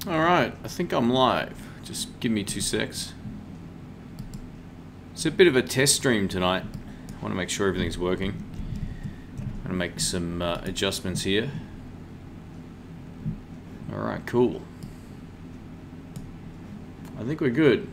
Alright, I think I'm live. Just give me 2 secs. It's a bit of a test stream tonight. I want to make sure everything's working. I'm going to make some adjustments here. Alright, cool. I think we're good.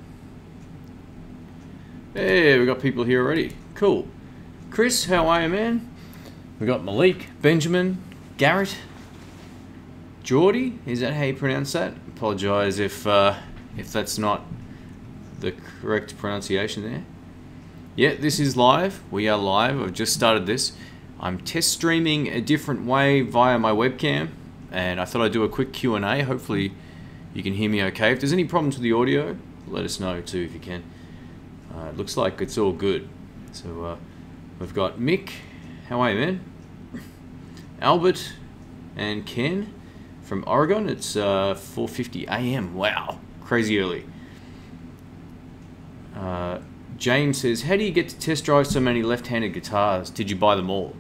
Hey, we got people here already. Cool. Chris, how are you, man? We got Malik, Benjamin, Garrett, Geordie. Is that how you pronounce that? Apologise if that's not the correct pronunciation there. Yeah, this is live. We are live. I've just started this. I'm test streaming a different way via my webcam, and I thought I'd do a quick Q&A. Hopefully you can hear me okay. If there's any problems with the audio, let us know too if you can. It looks like it's all good. So we've got Mick. How are you, man? Albert and Ken from Oregon. It's 4:50 a.m. Wow, crazy early. James says, how do you get to test drive so many left-handed guitars? Did you buy them all?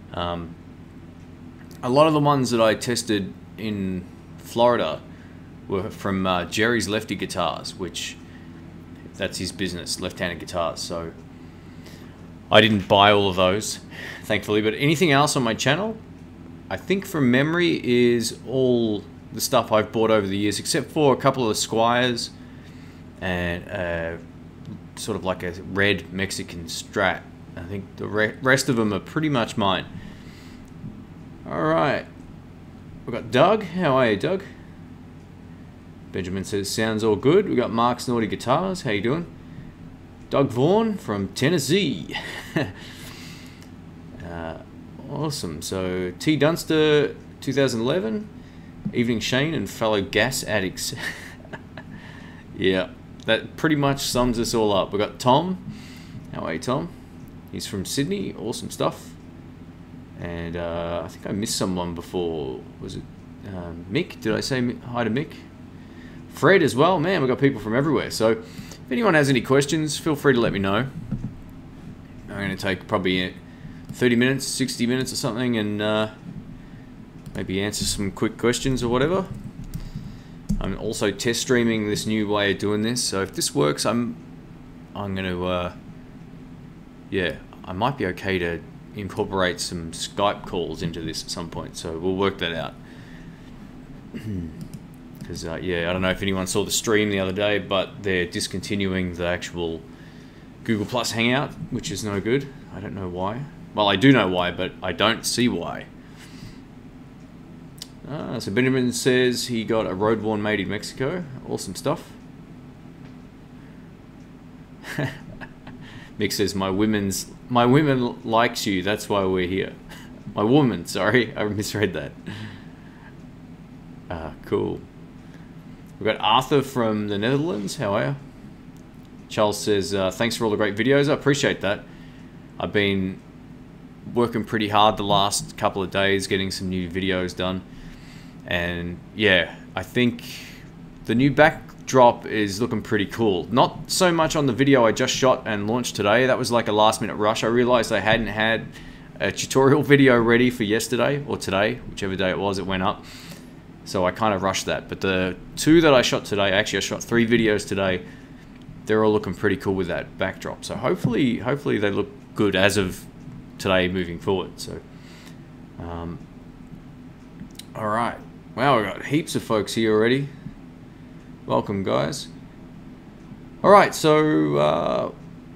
A lot of the ones that I tested in Florida were from Jerry's Lefty Guitars, which that's his business, left-handed guitars. So I didn't buy all of those, thankfully. But anything else on my channel, I think from memory, is all the stuff I've bought over the years, except for a couple of the Squiers and sort of like a red Mexican Strat. I think the rest of them are pretty much mine. Alright. We've got Doug. How are you, Doug? Benjamin says, sounds all good. We've got Mark's Naughty Guitars. How you doing? Doug Vaughan from Tennessee. Awesome. So T Dunster 2011, Evening Shane and fellow gas addicts. Yeah, that pretty much sums us all up. We've got Tom. How are you, Tom? He's from Sydney. Awesome stuff. And I think I missed someone before. Was it Mick? Did I say hi to Mick? Fred as well. Man, we've got people from everywhere. So if anyone has any questions, feel free to let me know. I'm going to take probably 30 minutes, 60 minutes or something, and maybe answer some quick questions or whatever. I'm also test streaming this new way of doing this, so if this works, I'm going to, yeah, I might be okay to incorporate some Skype calls into this at some point, so we'll work that out. Because, yeah, I don't know if anyone saw the stream the other day, but they're discontinuing the actual Google Plus Hangout, which is no good. I don't know why. Well, I do know why, but I don't see why. So Benjamin says he got a Road Worn made in Mexico. Awesome stuff. Mick says, my women likes you, that's why we're here. My woman, sorry, I misread that. Cool. We've got Arthur from the Netherlands. How are you? Charles says, thanks for all the great videos. I appreciate that. I've been working pretty hard the last couple of days getting some new videos done. And yeah, I think the new backdrop is looking pretty cool. Not so much on the video I just shot and launched today. That was like a last minute rush. I realized I hadn't had a tutorial video ready for yesterday or today, whichever day it was it went up. So I kind of rushed that. But the two that I shot today, actually I shot 3 videos today, they're all looking pretty cool with that backdrop. So hopefully they look good as of today moving forward. So all right, wow, we got heaps of folks here already. Welcome, guys. All right, so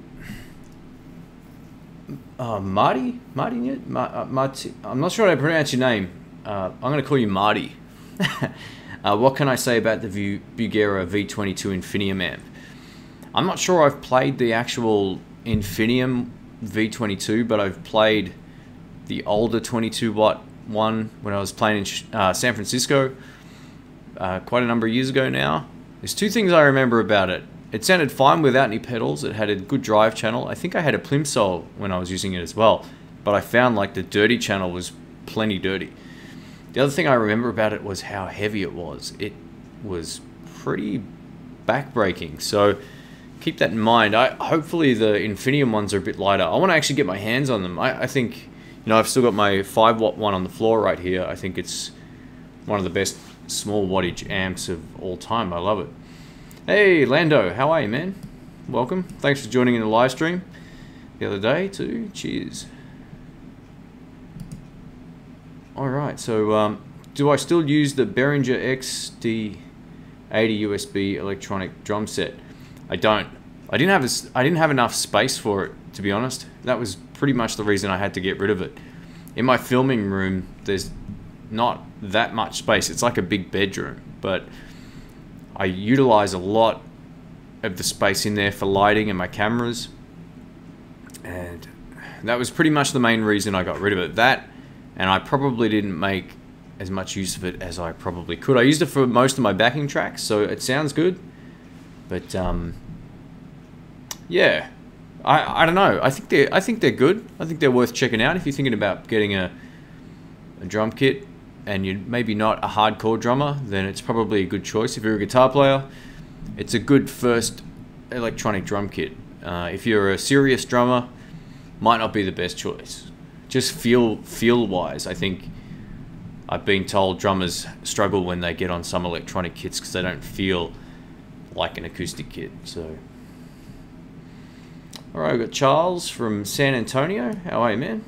Marty, I'm not sure how to pronounce your name. I'm going to call you Marty. What can I say about the Bugera V22 infinium amp? I'm not sure I've played the actual infinium V22, but I've played the older 22 watt one when I was playing in San Francisco quite a number of years ago now. There's 2 things I remember about it. It sounded fine without any pedals. It had a good drive channel. I think I had a plimsoll when I was using it as well, but I found like the dirty channel was plenty dirty. The other thing I remember about it was how heavy it was. It was pretty backbreaking, so keep that in mind. Hopefully the infinium ones are a bit lighter. I want to actually get my hands on them. I think, you know, I've still got my 5 watt one on the floor right here. I think it's one of the best small wattage amps of all time. I love it. Hey Lando, how are you, man? Welcome. Thanks for joining in the live stream the other day too. Cheers. Alright, so do I still use the Behringer XD80 USB electronic drum set? I don't. I didn't have enough space for it, to be honest. That was pretty much the reason I had to get rid of it. In my filming room, there's not that much space. It's like a big bedroom, but I utilize a lot of the space in there for lighting and my cameras, and that was pretty much the main reason I got rid of it. That, and I probably didn't make as much use of it as I probably could. I used it for most of my backing tracks, so it sounds good, but yeah, I don't know. I think they're good. I think they're worth checking out if you're thinking about getting a drum kit and you're maybe not a hardcore drummer. Then it's probably a good choice. If you're a guitar player, it's a good first electronic drum kit. If you're a serious drummer, might not be the best choice. Just feel wise, I think I've been told drummers struggle when they get on some electronic kits because they don't feel like an acoustic kit. So, all right, we've got Charles from San Antonio. How are you, man?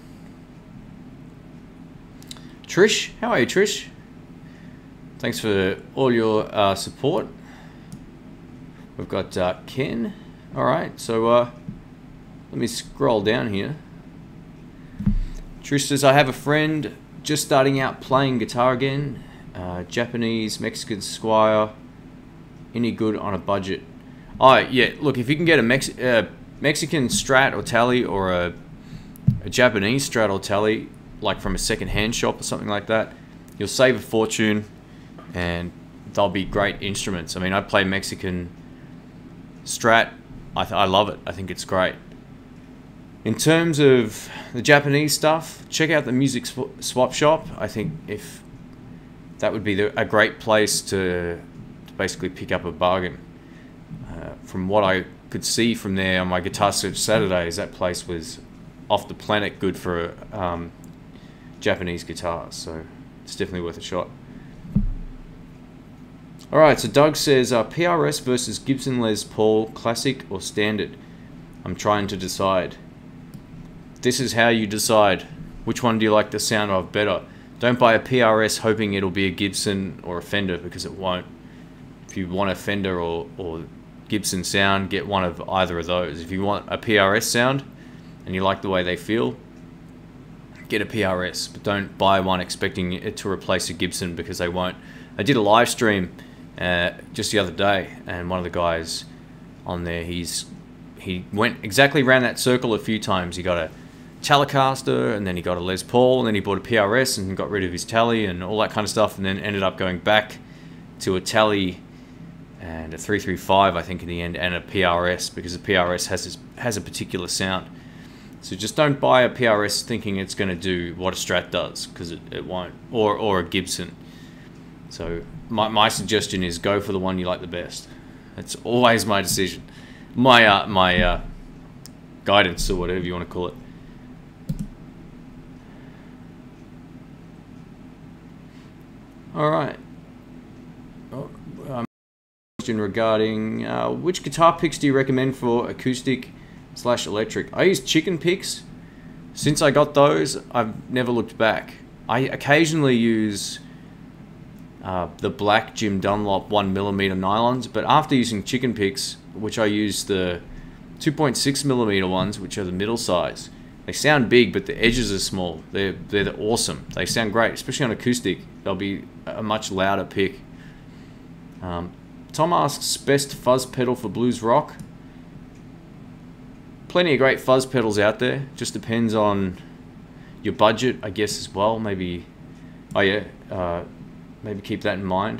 Trish, how are you, Trish? Thanks for all your support. We've got Ken. All right, so let me scroll down here. Trish says, I have a friend just starting out playing guitar again. Japanese, Mexican Squier. Any good on a budget? Oh, yeah, look, if you can get a Mexican Strat or Tele, or a Japanese Strat or Tele, like from a second-hand shop or something like that, you'll save a fortune, and they'll be great instruments. I mean, I play Mexican Strat. I love it. I think it's great. In terms of the Japanese stuff, check out the Music Swap Shop. I think if that would be a great place to basically pick up a bargain. From what I could see from there on my Guitar Search Saturdays, that place was off the planet good for Japanese guitars, so it's definitely worth a shot. Alright, so Doug says, PRS versus Gibson Les Paul, classic or standard? I'm trying to decide. This is how you decide. Which one do you like the sound of better? Don't buy a PRS hoping it'll be a Gibson or a Fender, because it won't. If you want a Fender or Gibson sound, get one of either of those. If you want a PRS sound and you like the way they feel, get a PRS, but don't buy one expecting it to replace a Gibson, because they won't. I did a live stream just the other day, and one of the guys on there, he went exactly around that circle a few times. He got a Telecaster, and then he got a Les Paul, and then he bought a PRS and got rid of his Tele and all that kind of stuff, and then ended up going back to a Tele and a 335, I think, in the end, and a PRS, because the PRS has a particular sound. So just don't buy a PRS thinking it's going to do what a Strat does, because it won't, or a Gibson. So my suggestion is go for the one you like the best. That's always my decision, my guidance, or whatever you want to call it. All right. Question regarding which guitar picks do you recommend for acoustic / electric? I use chickenpicks. Since I got those, I've never looked back. I occasionally use the black Jim Dunlop 1mm nylons, but after using chickenpicks, which I use the 2.6mm ones, which are the middle size, they sound big, but the edges are small. They're awesome. They sound great, especially on acoustic. They'll be a much louder pick. Tom asks, best fuzz pedal for blues rock? Plenty of great fuzz pedals out there. Just depends on your budget, I guess, as well. Maybe, oh yeah, maybe keep that in mind.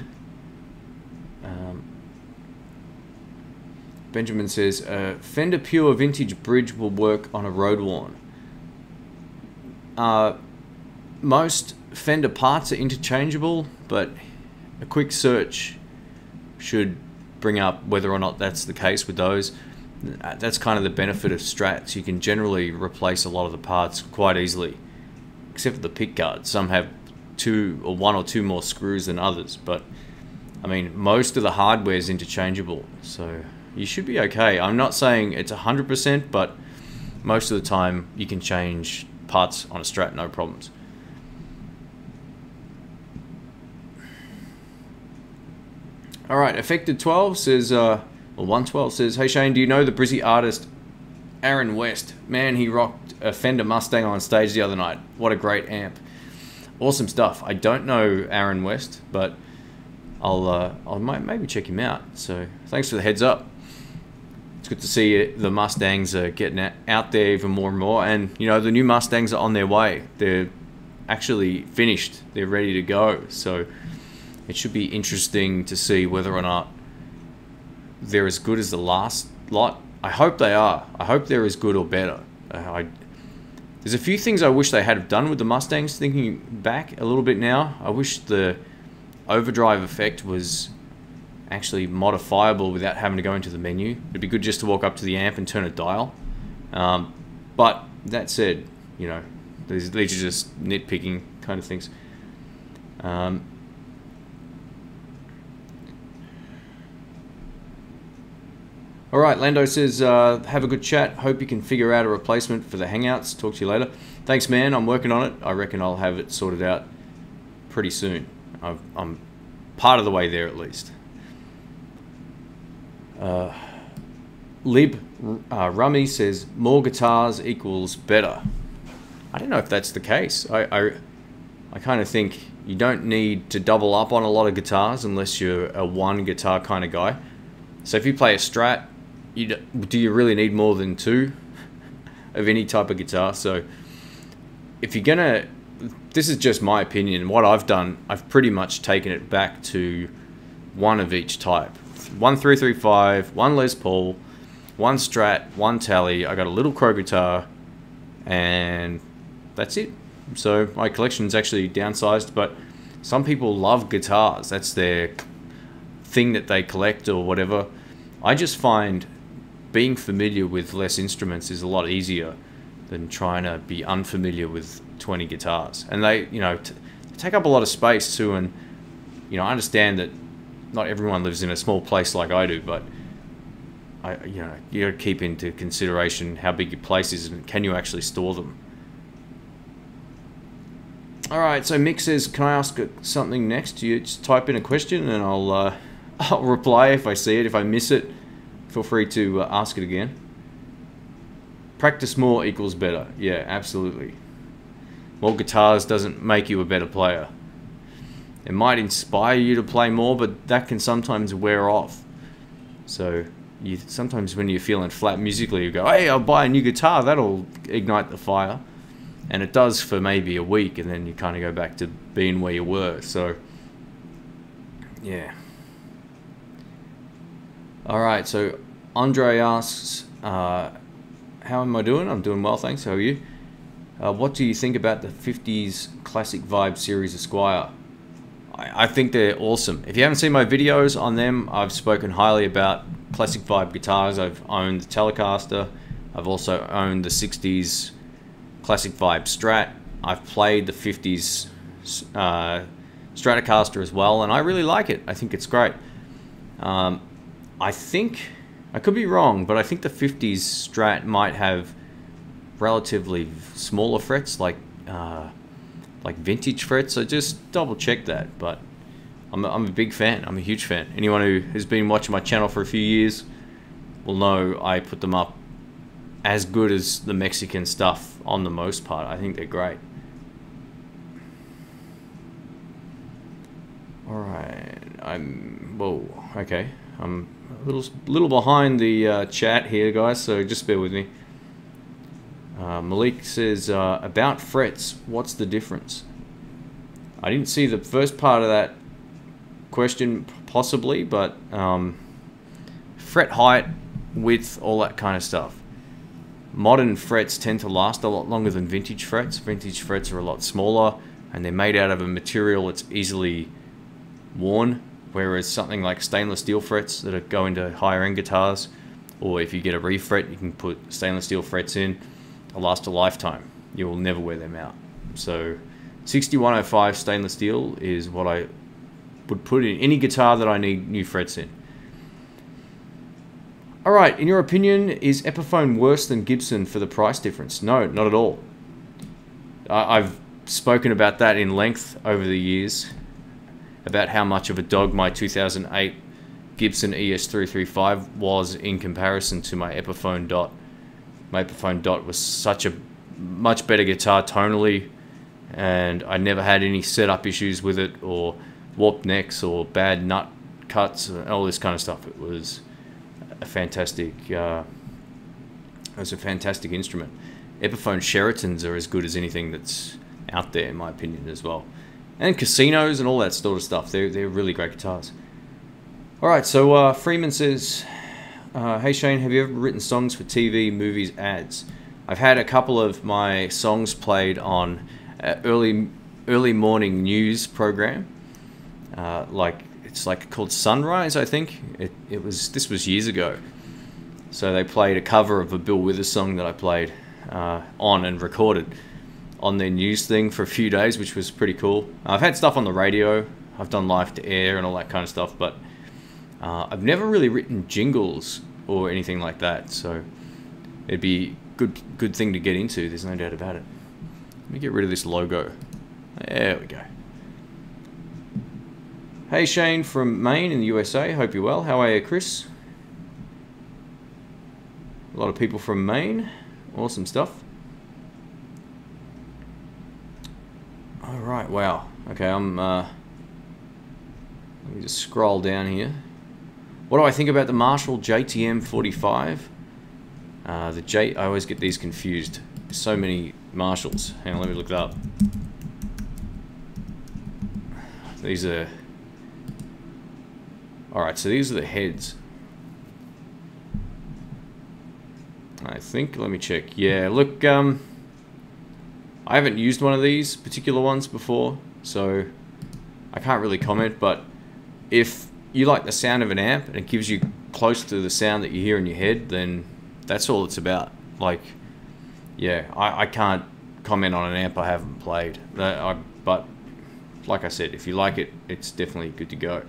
Benjamin says, Fender Pure Vintage Bridge will work on a road worn. Most Fender parts are interchangeable, but a quick search should bring up whether or not that's the case with those. That's kind of the benefit of Strats. You can generally replace a lot of the parts quite easily, except for the pick guards. Some have one or two more screws than others, but I mean, most of the hardware is interchangeable, so you should be okay. I'm not saying it's 100%, but most of the time you can change parts on a Strat, no problems. Alright, Affected 12 says, or 112 says, hey Shane, do you know the Brizzy artist Aaron West? Man, he rocked a Fender Mustang on stage the other night. What a great amp. Awesome stuff. I don't know Aaron West, but I'll maybe check him out. So thanks for the heads up. It's good to see the Mustangs are getting out there even more and more. And you know, the new Mustangs are on their way. They're actually finished. They're ready to go. So it should be interesting to see whether or not they're as good as the last lot. I hope they are. I hope they're as good or better. There's a few things I wish they had done with the Mustangs, thinking back a little bit now. I wish the overdrive effect was actually modifiable without having to go into the menu. It'd be good just to walk up to the amp and turn a dial. But that said, you know, these are just nitpicking kind of things. Alright, Lando says, have a good chat. Hope you can figure out a replacement for the Hangouts. Talk to you later. Thanks, man. I'm working on it. I reckon I'll have it sorted out pretty soon. I'm part of the way there, at least. Rummy says, more guitars equals better. I don't know if that's the case. I kind of think you don't need to double up on a lot of guitars unless you're a one guitar kind of guy. So if you play a Strat, do you really need more than two of any type of guitar? So if you're gonna, this is just my opinion. What I've done, I've pretty much taken it back to one of each type. One 335, one Les Paul, one Strat, one Tele. I got a little Crow guitar, and that's it. So my collection's actually downsized, but some people love guitars. That's their thing that they collect or whatever. I just find being familiar with less instruments is a lot easier than trying to be unfamiliar with 20 guitars. And they, you know, take up a lot of space too. And, you know, I understand that not everyone lives in a small place like I do, but you know, you got to keep into consideration how big your place is and can you actually store them. Alright, so Mick says, can I ask something next? You just type in a question and I'll reply if I see it. If I miss it, feel free to ask it again. Practice more equals better. Yeah, absolutely. More guitars doesn't make you a better player. It might inspire you to play more, but that can sometimes wear off. So sometimes when you're feeling flat musically, you go, hey, I'll buy a new guitar. That'll ignite the fire. And it does for maybe a week, and then you kind of go back to being where you were. So, yeah. Alright, so Andre asks, how am I doing? I'm doing well, thanks. How are you? What do you think about the 50s Classic Vibe series of Squier? I think they're awesome. If you haven't seen my videos on them, I've spoken highly about Classic Vibe guitars. I've owned the Telecaster. I've also owned the 60s Classic Vibe Strat. I've played the 50s Stratocaster as well, and I really like it. I think it's great. I think, I could be wrong, but I think the 50s Strat might have relatively smaller frets, like vintage frets. So just double check that. But I'm a big fan. I'm a huge fan. Anyone who has been watching my channel for a few years will know I put them up as good as the Mexican stuff on the most part. I think they're great. Alright, okay. I'm a little behind the chat here, guys, so just bear with me. Malik says, about frets, what's the difference? I didn't see the first part of that question, possibly, but fret height, width, all that kind of stuff. Modern frets tend to last a lot longer than vintage frets. Vintage frets are a lot smaller, and they're made out of a material that's easily worn, whereas something like stainless steel frets that go into higher end guitars, or if you get a refret, you can put stainless steel frets in, they'll last a lifetime. You will never wear them out. So 6105 stainless steel is what I would put in any guitar that I need new frets in. Alright, in your opinion, is Epiphone worse than Gibson for the price difference? No, not at all. I've spoken about that in length over the years, about how much of a dog my 2008 Gibson ES335 was in comparison to my Epiphone Dot. My Epiphone Dot was such a much better guitar tonally, and I never had any setup issues with it, or warped necks, or bad nut cuts, and all this kind of stuff. It was a fantastic, instrument. Epiphone Sheratons are as good as anything that's out there, in my opinion, as well. And casinos and all that sort of stuff. They're really great guitars. Alright, so Freeman says, hey Shane, have you ever written songs for TV, movies, ads? I've had a couple of my songs played on early morning news program. It's called Sunrise, I think. This was years ago. So they played a cover of a Bill Withers song that I played on and recorded on their news thing for a few days, which was pretty cool. I've had stuff on the radio. I've done live to air and all that kind of stuff, but I've never really written jingles or anything like that. So it'd be good thing to get into. There's no doubt about it. Let me get rid of this logo. There we go. Hey Shane from Maine in the USA. Hope you're well. How are you, Chris? A lot of people from Maine. Awesome stuff. Alright, wow. Okay, let me just scroll down here. What do I think about the Marshall JTM 45? I always get these confused. There's so many Marshalls. Hang on, let me look it up. These are... Alright, so these are the heads. I think, let me check. Yeah, look, I haven't used one of these particular ones before, so I can't really comment, but if you like the sound of an amp and it gives you close to the sound that you hear in your head, then that's all it's about. Like, yeah, I can't comment on an amp I haven't played, but like I said, if you like it, it's definitely good to go.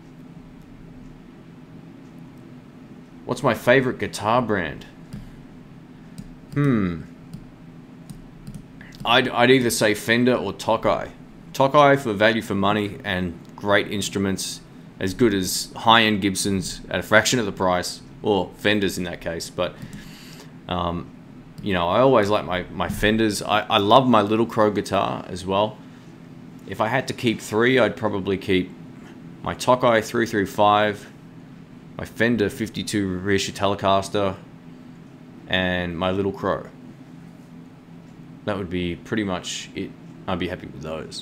What's my favorite guitar brand? I'd either say Fender or Tokai. Tokai for value for money and great instruments, as good as high-end Gibsons at a fraction of the price, or Fenders in that case. But you know, I always like my Fenders. I love my Little Crow guitar as well. If I had to keep three, I'd probably keep my Tokai 335, my Fender 52 Reissue Telecaster, and my Little Crow. That would be pretty much it. I'd be happy with those.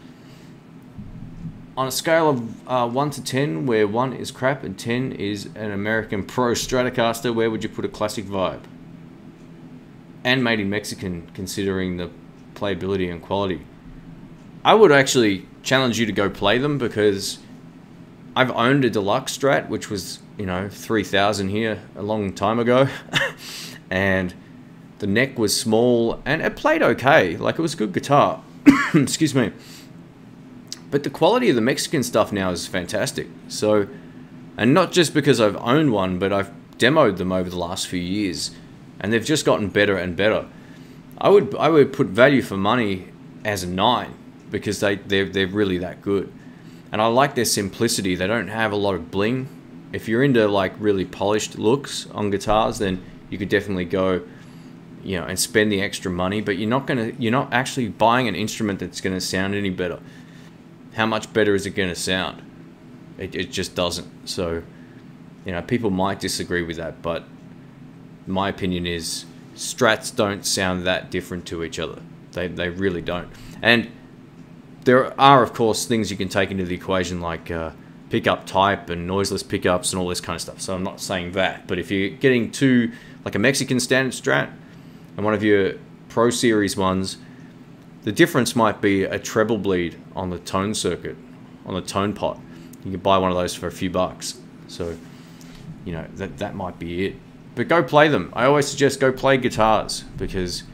On a scale of 1 to 10, where 1 is crap and 10 is an American Pro Stratocaster, where would you put a classic vibe? And made in Mexican, considering the playability and quality. I would actually challenge you to go play them, because I've owned a deluxe Strat, which was, you know, 3,000 here a long time ago. And the neck was small, and it played okay. Like, it was a good guitar. Excuse me. But the quality of the Mexican stuff now is fantastic. So, and not just because I've owned one, but I've demoed them over the last few years, and they've just gotten better and better. I would put value for money as a 9, because they're really that good. And I like their simplicity. They don't have a lot of bling. If you're into like really polished looks on guitars, then you could definitely go, you know, and spend the extra money, but you're not actually buying an instrument that's gonna sound any better. How much better is it gonna sound? It just doesn't. So, you know, people might disagree with that, but my opinion is Strats don't sound that different to each other. They really don't. And there are, of course, things you can take into the equation, like pickup type and noiseless pickups and all this kind of stuff. So I'm not saying that, but if you're getting to like a Mexican standard Strat and one of your Pro Series ones, the difference might be a treble bleed on the tone circuit, on the tone pot. You can buy one of those for a few bucks. So, you know, that might be it. But go play them. I always suggest go play guitars, because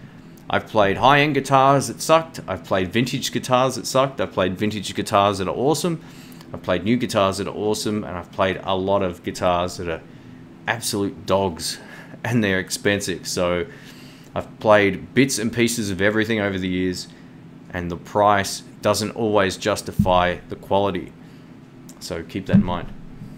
I've played high-end guitars that sucked. I've played vintage guitars that sucked. I've played vintage guitars that are awesome. I've played new guitars that are awesome. And I've played a lot of guitars that are absolute dogs. And they're expensive. So I've played bits and pieces of everything over the years. And the price doesn't always justify the quality. So keep that in mind.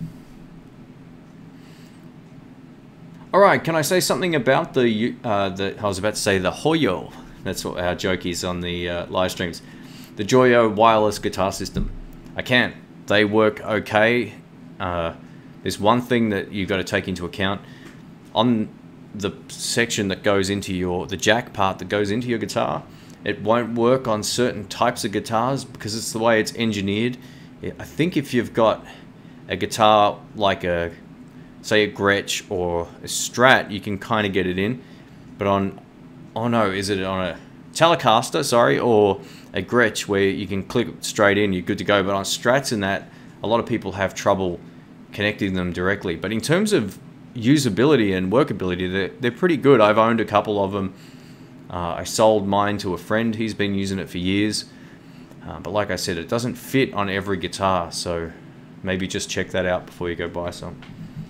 Alright, can I say something about I was about to say the Hoyo. That's what our joke is on the live streams. The Joyo wireless guitar system. I can. They work okay. There's one thing that you've got to take into account. On the section that goes into the jack part that goes into your guitar, it won't work on certain types of guitars because it's the way it's engineered. I think if you've got a guitar like say a Gretsch or a Strat, you can kind of get it in. But on, oh no, is it on a Telecaster, sorry, or a Gretsch where you can click it straight in, you're good to go. But on Strats and that, a lot of people have trouble connecting them directly. But in terms of usability and workability, they're pretty good. I've owned a couple of them. I sold mine to a friend. He's been using it for years. But like I said, it doesn't fit on every guitar, so maybe just check that out before you go buy some.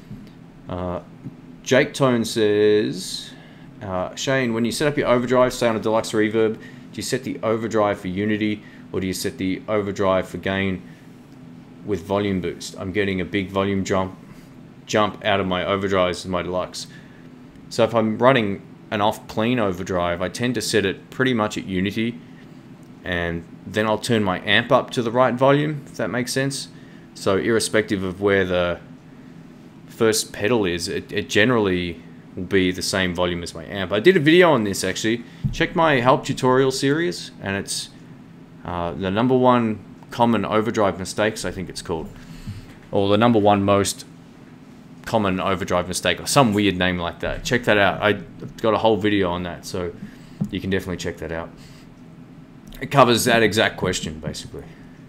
Jake Tone says, Shane, when you set up your overdrive, say on a deluxe reverb, do you set the overdrive for unity or do you set the overdrive for gain with volume boost? I'm getting a big volume jump out of my overdrives in my deluxe. So if I'm running an off clean overdrive, I tend to set it pretty much at unity, and then I'll turn my amp up to the right volume, if that makes sense. So irrespective of where the first pedal is, it generally will be the same volume as my amp. I did a video on this actually. Check my help tutorial series, and it's the #1 common overdrive mistakes, I think it's called, or the #1 most common overdrive mistake, or some weird name like that. Check that out. I got a whole video on that, so you can definitely check that out. It covers that exact question basically.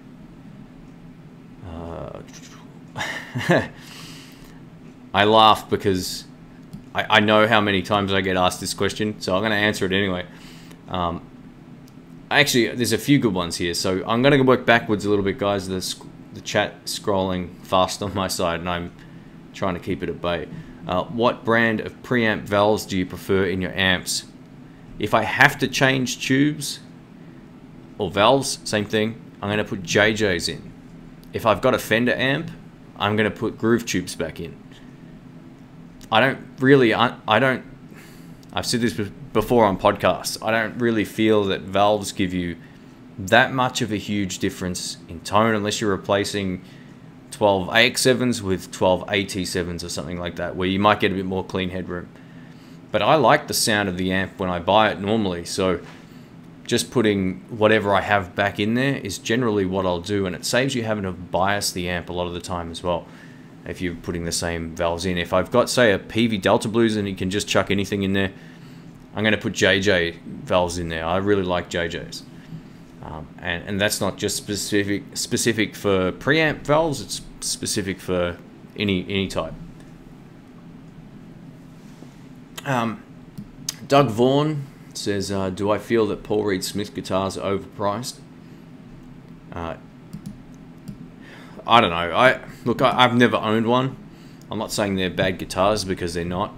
I laugh because I know how many times I get asked this question, so I'm going to answer it anyway. Actually, there's a few good ones here, so I'm going to work backwards a little bit, guys. The chat scrolling fast on my side, and I'm trying to keep it at bay. What brand of preamp valves do you prefer in your amps? If I have to change tubes or valves, same thing, I'm going to put JJs in. If I've got a Fender amp, I'm going to put groove tubes back in. I've said this before on podcasts, I don't really feel that valves give you that much of a huge difference in tone unless you're replacing 12 AX7s with 12 AT7s or something like that, where you might get a bit more clean headroom. But I like the sound of the amp when I buy it normally, so just putting whatever I have back in there is generally what I'll do, and it saves you having to bias the amp a lot of the time as well if you're putting the same valves in. If I've got, say, a PV Delta Blues and you can just chuck anything in there, I'm going to put JJ valves in there. I really like JJs. And that's not just specific for preamp valves, it's specific for any type. Doug Vaughan says, do I feel that Paul Reed Smith guitars are overpriced? I don't know. Look, I've never owned one. I'm not saying they're bad guitars because they're not.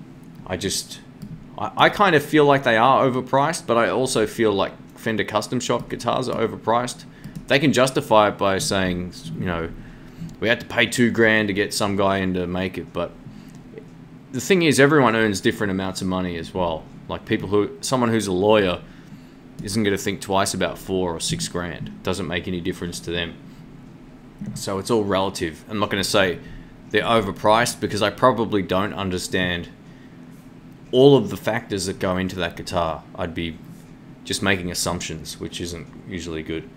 I kind of feel like they are overpriced, but I also feel like Fender custom shop guitars are overpriced. They can justify it by saying, you know, we had to pay $2,000 to get some guy in to make it, but the thing is, everyone earns different amounts of money as well. Like someone who's a lawyer isn't going to think twice about $4,000 or $6,000. It doesn't make any difference to them. So it's all relative. I'm not going to say they're overpriced because I probably don't understand all of the factors that go into that guitar. I'd be just making assumptions, which isn't usually good.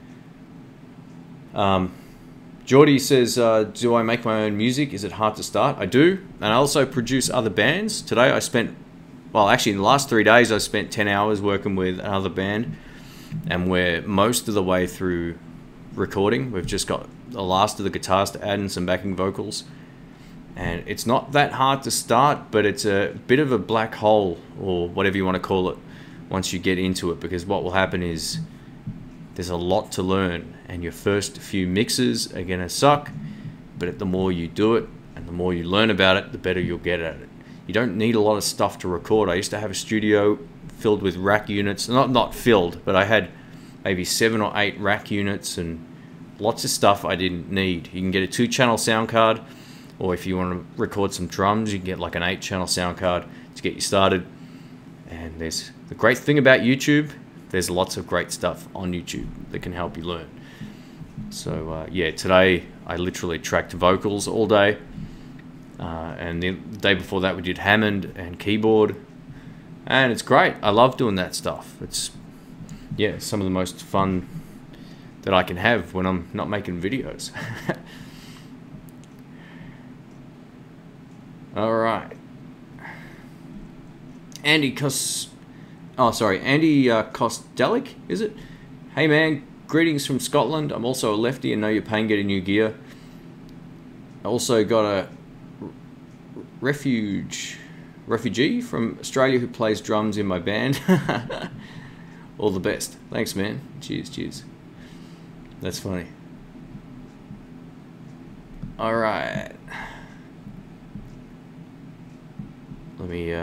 Geordie says, do I make my own music? Is it hard to start? I do, and I also produce other bands. Today I spent, well, actually in the last 3 days I spent 10 hours working with another band, and we're most of the way through recording. We've just got the last of the guitars to add and some backing vocals. And it's not that hard to start, but it's a bit of a black hole, or whatever you want to call it, once you get into it, because what will happen is there's a lot to learn, and your first few mixes are gonna suck, but the more you do it and the more you learn about it, the better you'll get at it. You don't need a lot of stuff to record. I used to have a studio filled with rack units, not filled, but I had maybe 7 or 8 rack units and lots of stuff I didn't need. You can get a 2-channel sound card, or if you want to record some drums, you can get like an 8-channel sound card to get you started. And there's the great thing about YouTube, there's lots of great stuff on YouTube that can help you learn. So yeah, today I literally tracked vocals all day, and the day before that we did Hammond and keyboard, and it's great. I love doing that stuff. It's, yeah, some of the most fun that I can have when I'm not making videos. All right, Andy Kostelic, is it? Hey man, greetings from Scotland. I'm also a lefty and know your pain getting new gear. I also got a refugee from Australia who plays drums in my band. All the best. Thanks, man. Cheers, cheers. That's funny. All right. Let me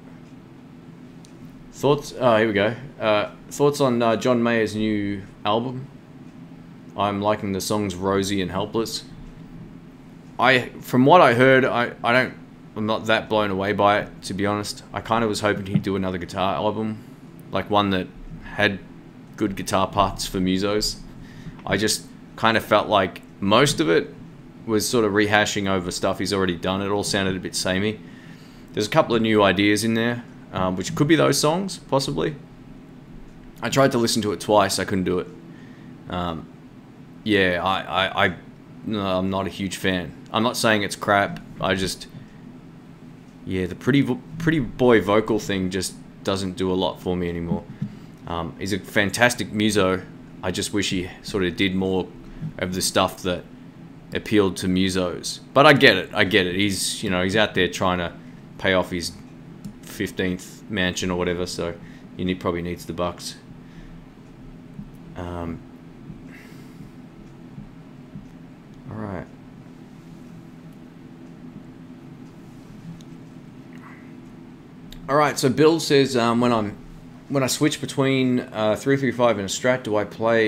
thoughts. Oh, here we go. Thoughts on John Mayer's new album. I'm liking the songs Rosie and Helpless. From what I heard, I'm not that blown away by it, to be honest. I kind of was hoping he'd do another guitar album, like one that had good guitar parts for musos. I just kind of felt like most of it was sort of rehashing over stuff he's already done. It all sounded a bit samey. There's a couple of new ideas in there, which could be those songs, possibly. I tried to listen to it twice. I couldn't do it. Yeah, no, I'm not a huge fan. I'm not saying it's crap. I just, yeah, the pretty boy vocal thing just doesn't do a lot for me anymore. He's a fantastic muso. I just wish he sort of did more of the stuff that appealed to musos. But I get it. I get it. He's, you know, he's out there trying to pay off his 15th mansion or whatever, so he probably needs the bucks. All right. All right. So Bill says, when I switch between 335 and a Strat, do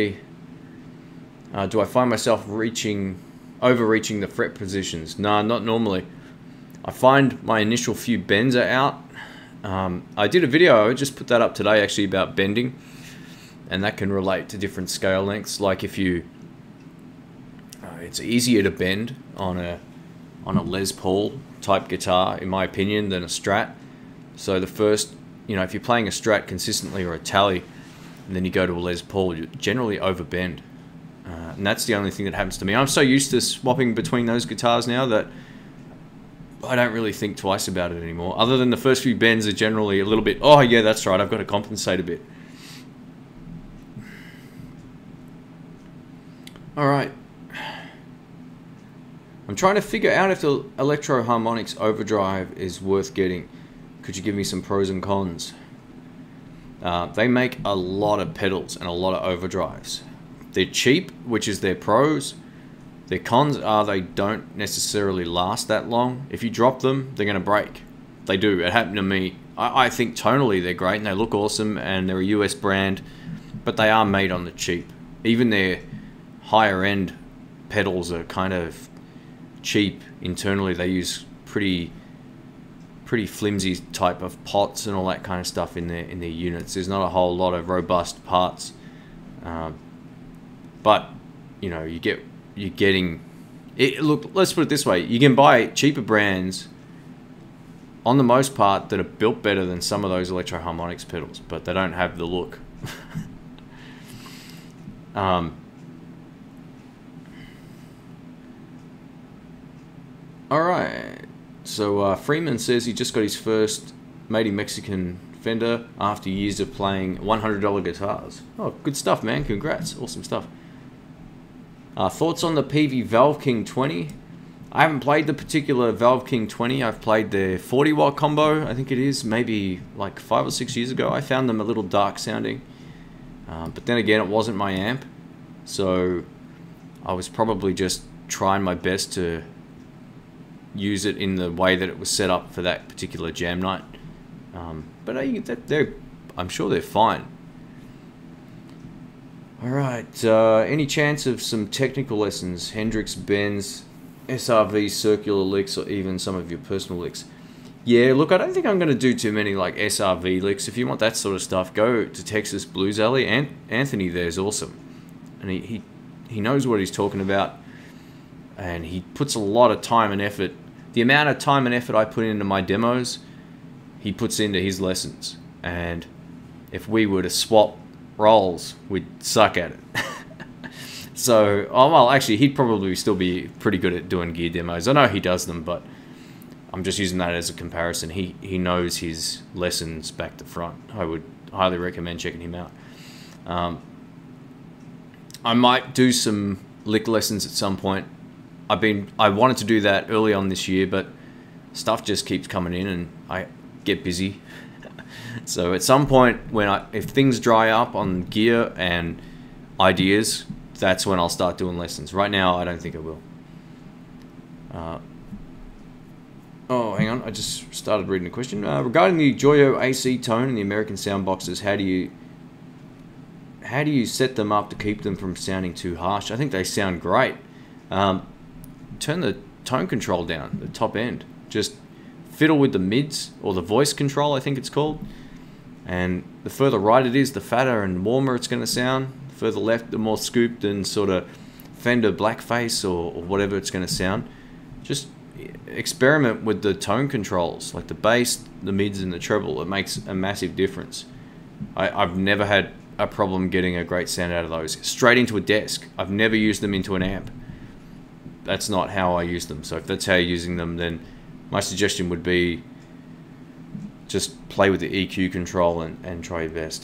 I find myself overreaching the fret positions? Nah, not normally. I find my initial few bends are out. I did a video, I just put that up today actually, about bending, and that can relate to different scale lengths. Like if you, it's easier to bend on a Les Paul type guitar, in my opinion, than a Strat. So the first, you know, if you're playing a Strat consistently or a Tally, and then you go to a Les Paul, you generally overbend. And that's the only thing that happens to me. I'm so used to swapping between those guitars now that I don't really think twice about it anymore. Other than the first few bends are generally a little bit, oh yeah, that's right, I've got to compensate a bit. Alright. I'm trying to figure out if the Electro Harmonix Overdrive is worth getting. Could you give me some pros and cons? They make a lot of pedals and a lot of overdrives. They're cheap, which is their pros. Their cons are they don't necessarily last that long. If you drop them, they're going to break. They do. It happened to me. I think tonally they're great and they look awesome and they're a US brand, but they are made on the cheap. Even their higher end pedals are kind of cheap internally. They use pretty flimsy type of pots and all that kind of stuff in their units. There's not a whole lot of robust parts, but you know, you're getting it. Look, let's put it this way: you can buy cheaper brands on the most part that are built better than some of those Electro Harmonix pedals, but they don't have the look. All right. So Freeman says he just got his first made in Mexican Fender after years of playing $100 guitars. Oh, good stuff, man. Congrats. Awesome stuff. Thoughts on the PV Valve King 20? I haven't played the particular Valve King 20. I've played their 40 watt combo, I think it is, maybe like 5 or 6 years ago. I found them a little dark sounding. But then again, it wasn't my amp. So I was probably just trying my best to use it in the way that it was set up for that particular jam night. But I'm sure they're fine. Alright, any chance of some technical lessons? Hendrix, Benz, SRV, circular licks, or even some of your personal licks? Yeah, look, I don't think I'm going to do too many like SRV licks. If you want that sort of stuff, go to Texas Blues Alley. Anthony there is awesome. And he knows what he's talking about. And he puts a lot of time and effort. The amount of time and effort I put into my demos, he puts into his lessons. And if we were to swap roles, we'd suck at it. So, oh well, actually, he'd probably still be pretty good at doing gear demos. I know he does them, but I'm just using that as a comparison. He knows his lessons back to front. I would highly recommend checking him out. I might do some lick lessons at some point. I wanted to do that early on this year, but stuff just keeps coming in and I get busy. So at some point, if things dry up on gear and ideas, that's when I'll start doing lessons. Right now, I don't think I will. Oh, hang on. I just started reading a question. Regarding the Joyo AC tone and the American sound boxes, how do you set them up to keep them from sounding too harsh? I think they sound great. Turn the tone control down, the top end. Just fiddle with the mids, or the voice control, I think it's called. And the further right it is, the fatter and warmer it's going to sound. The further left, the more scooped and sort of Fender blackface or whatever it's going to sound. Just experiment with the tone controls, like the bass, the mids, and the treble. It makes a massive difference. I've never had a problem getting a great sound out of those. Straight into a desk. I've never used them into an amp. That's not how I use them. So if that's how you're using them, then my suggestion would be just play with the EQ control and try your best.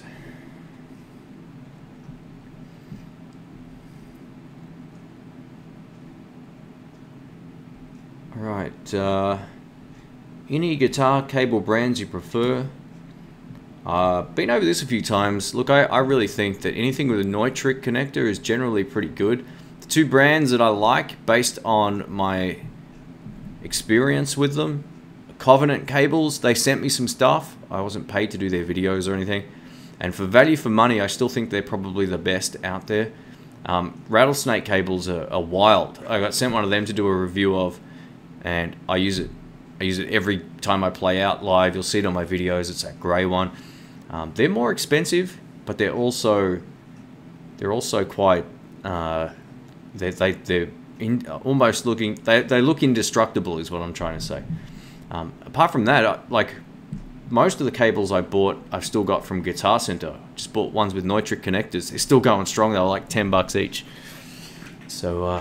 Alright, any guitar cable brands you prefer? Been over this a few times. Look, I really think that anything with a Neutrik connector is generally pretty good. The two brands that I like, based on my experience with them, Covenant cables. They sent me some stuff. I wasn't paid to do their videos or anything. And for value for money, I still think they're probably the best out there. Rattlesnake cables are wild. I got sent one of them to do a review of, and I use it. I use it every time I play out live. You'll see it on my videos. It's that grey one. They're more expensive, but they're also quite. They're almost looking. They look indestructible, is what I'm trying to say. Apart from that, like most of the cables I bought, I've still got from Guitar Center. Just bought ones with Neutrik connectors. They're still going strong. They were like $10 each. So,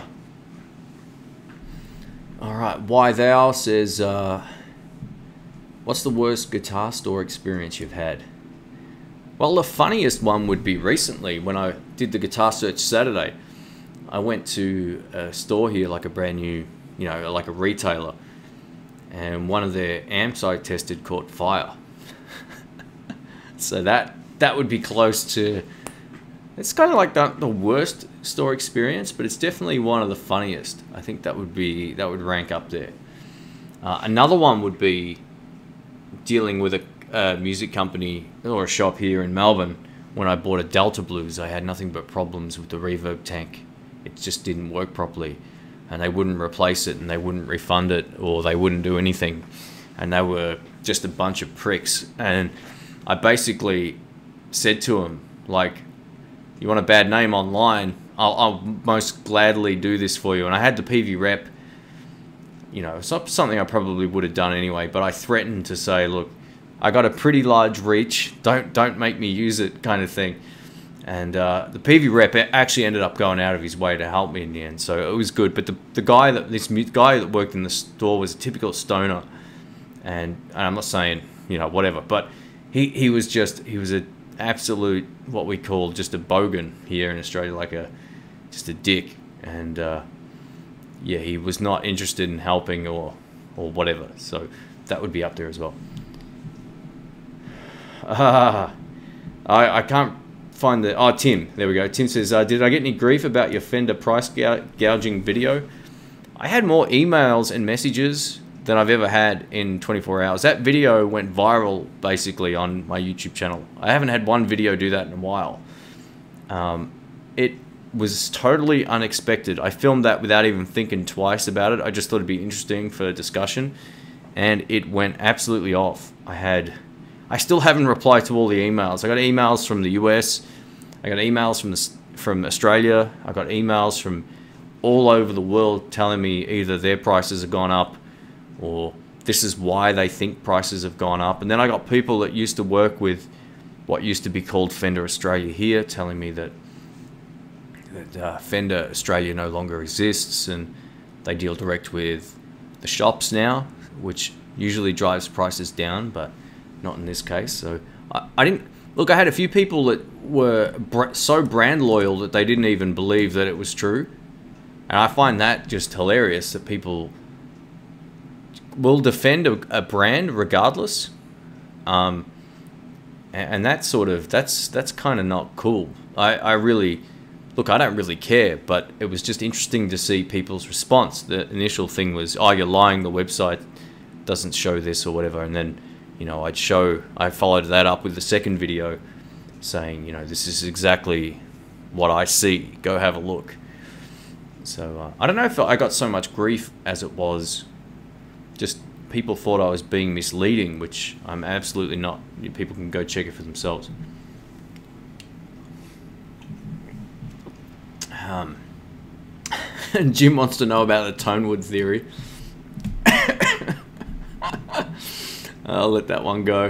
all right. Why Thou says, what's the worst guitar store experience you've had? Well, the funniest one would be recently when I did the Guitar Search Saturday. I went to a store here, like a brand new, like a retailer. And one of their amps I tested caught fire. So that would be close to... It's kind of like the worst store experience, but it's definitely one of the funniest. I think that would rank up there. Another one would be dealing with a music company or a shop here in Melbourne. When I bought a Delta Blues, I had nothing but problems with the reverb tank. It just didn't work properly. And they wouldn't replace it, and they wouldn't refund it, or they wouldn't do anything. And they were just a bunch of pricks. And I basically said to them, like, you want a bad name online? I'll most gladly do this for you. And I had the PV rep. It's not something I probably would have done anyway, but I threatened to say, look, I got a pretty large reach. Don't make me use it, kind of thing. And the PV rep actually ended up going out of his way to help me in the end, so it was good. But this guy that worked in the store was a typical stoner, and I'm not saying whatever, but he was an absolute, what we call just a bogan here in Australia, like just a dick. And yeah, he was not interested in helping or whatever. So that would be up there as well. I can't find the... Oh, Tim. There we go. Tim says, did I get any grief about your Fender price gouging video? I had more emails and messages than I've ever had in 24 hours. That video went viral, basically, on my YouTube channel. I haven't had one video do that in a while. It was totally unexpected. I filmed that without even thinking twice about it. I just thought it'd be interesting for discussion, and it went absolutely off. I still haven't replied to all the emails. I got emails from the US, I got emails from Australia, I got emails from all over the world telling me either their prices have gone up or this is why they think prices have gone up. And then I got people that used to work with what used to be called Fender Australia here telling me that Fender Australia no longer exists and they deal direct with the shops now, which usually drives prices down, but not in this case. So I didn't look. I had a few people that were so brand loyal that they didn't even believe that it was true, and I find that just hilarious that people will defend a brand regardless. And that's kind of not cool. I really look. I don't really care, but it was just interesting to see people's response. The initial thing was, "Oh, you're lying. The website doesn't show this or whatever," and then, you know, I followed that up with the second video saying, you know, this is exactly what I see. Go have a look. So I don't know if I got so much grief as it was just people thought I was being misleading, which I'm absolutely not. People can go check it for themselves. Jim wants to know about the Tonewood theory. I'll let that one go.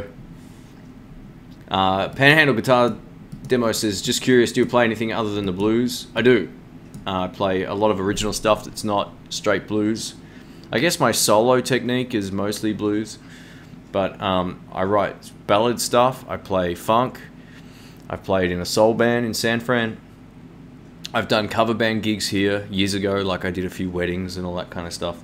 Panhandle Guitar Demo says, just curious, do you play anything other than the blues? I do. I play a lot of original stuff that's not straight blues. I guess my solo technique is mostly blues, but I write ballad stuff. I play funk. I've played in a soul band in San Fran. I've done cover band gigs here years ago, like I did a few weddings and all that kind of stuff.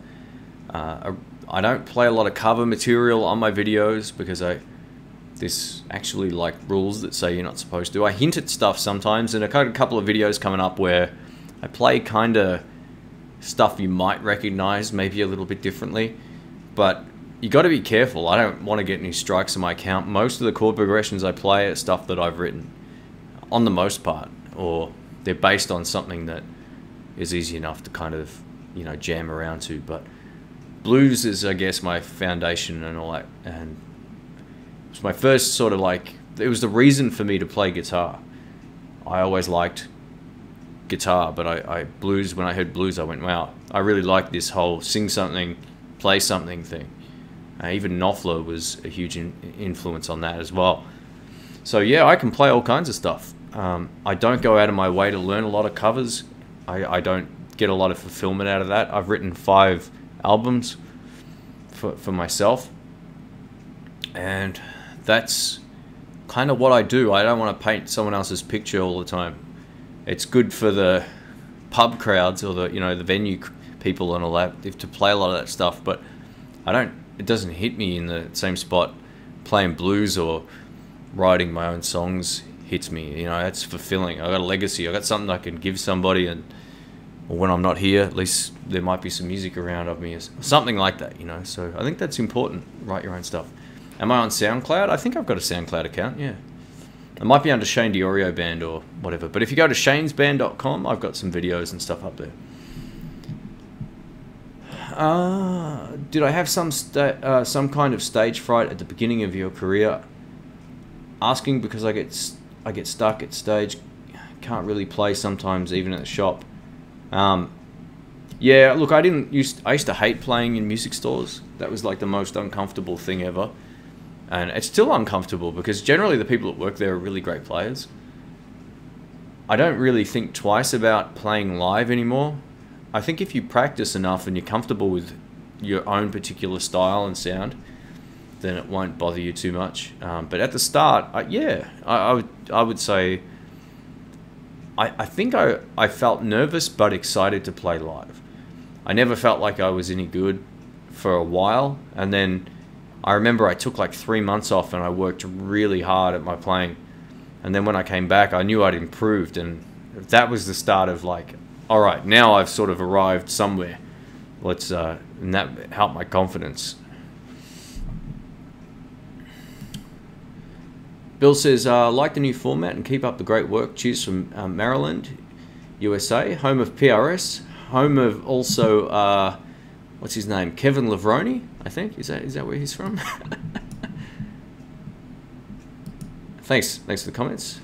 I don't play a lot of cover material on my videos because there's actually like rules that say you're not supposed to. I hint at stuff sometimes, and I've got a couple of videos coming up where I play kind of stuff you might recognize, maybe a little bit differently, but you got to be careful. I don't want to get any strikes on my account. Most of the chord progressions I play are stuff that I've written, on the most part, or they're based on something that is easy enough to kind of, you know, jam around to. But blues is, I guess, my foundation and all that, and it was my first sort of like, it was the reason for me to play guitar. I always liked guitar, but I blues, when I heard blues, I went, wow, I really like this whole sing something, play something thing. Even Knopfler was a huge influence on that as well. So yeah, I can play all kinds of stuff. I don't go out of my way to learn a lot of covers. I don't get a lot of fulfillment out of that. I've written 5 albums for myself, and that's kind of what I do. I don't want to paint someone else's picture all the time. It's good for the pub crowds or the, you know, the venue people and all that, to play a lot of that stuff, but it doesn't hit me in the same spot playing blues or writing my own songs hits me. You know, that's fulfilling. I got a legacy. I got something I can give somebody, and or when I'm not here, at least there might be some music around of me or something like that, you know. So I think that's important. Write your own stuff. Am I on SoundCloud? I think I've got a SoundCloud account, yeah. It might be under Shane Diorio Band or whatever, but if you go to shanesband.com, I've got some videos and stuff up there. Did I have some kind of stage fright at the beginning of your career? Asking because I get stuck at stage, can't really play sometimes, even at the shop. Yeah, look, I used to hate playing in music stores. That was like the most uncomfortable thing ever. And it's still uncomfortable because generally the people that work there are really great players. I don't really think twice about playing live anymore. I think if you practice enough and you're comfortable with your own particular style and sound, then it won't bother you too much. But at the start, I would say I think I felt nervous but excited to play live. I never felt like I was any good for a while, and then I remember I took like 3 months off and I worked really hard at my playing, and then when I came back I knew I'd improved, and that was the start of like, alright, now I've sort of arrived somewhere. Let's and that helped my confidence. Bill says, like the new format and keep up the great work. Cheers from Maryland, USA, home of PRS, home of also, what's his name? Kevin Lavroni, I think. Is that where he's from? Thanks for the comments.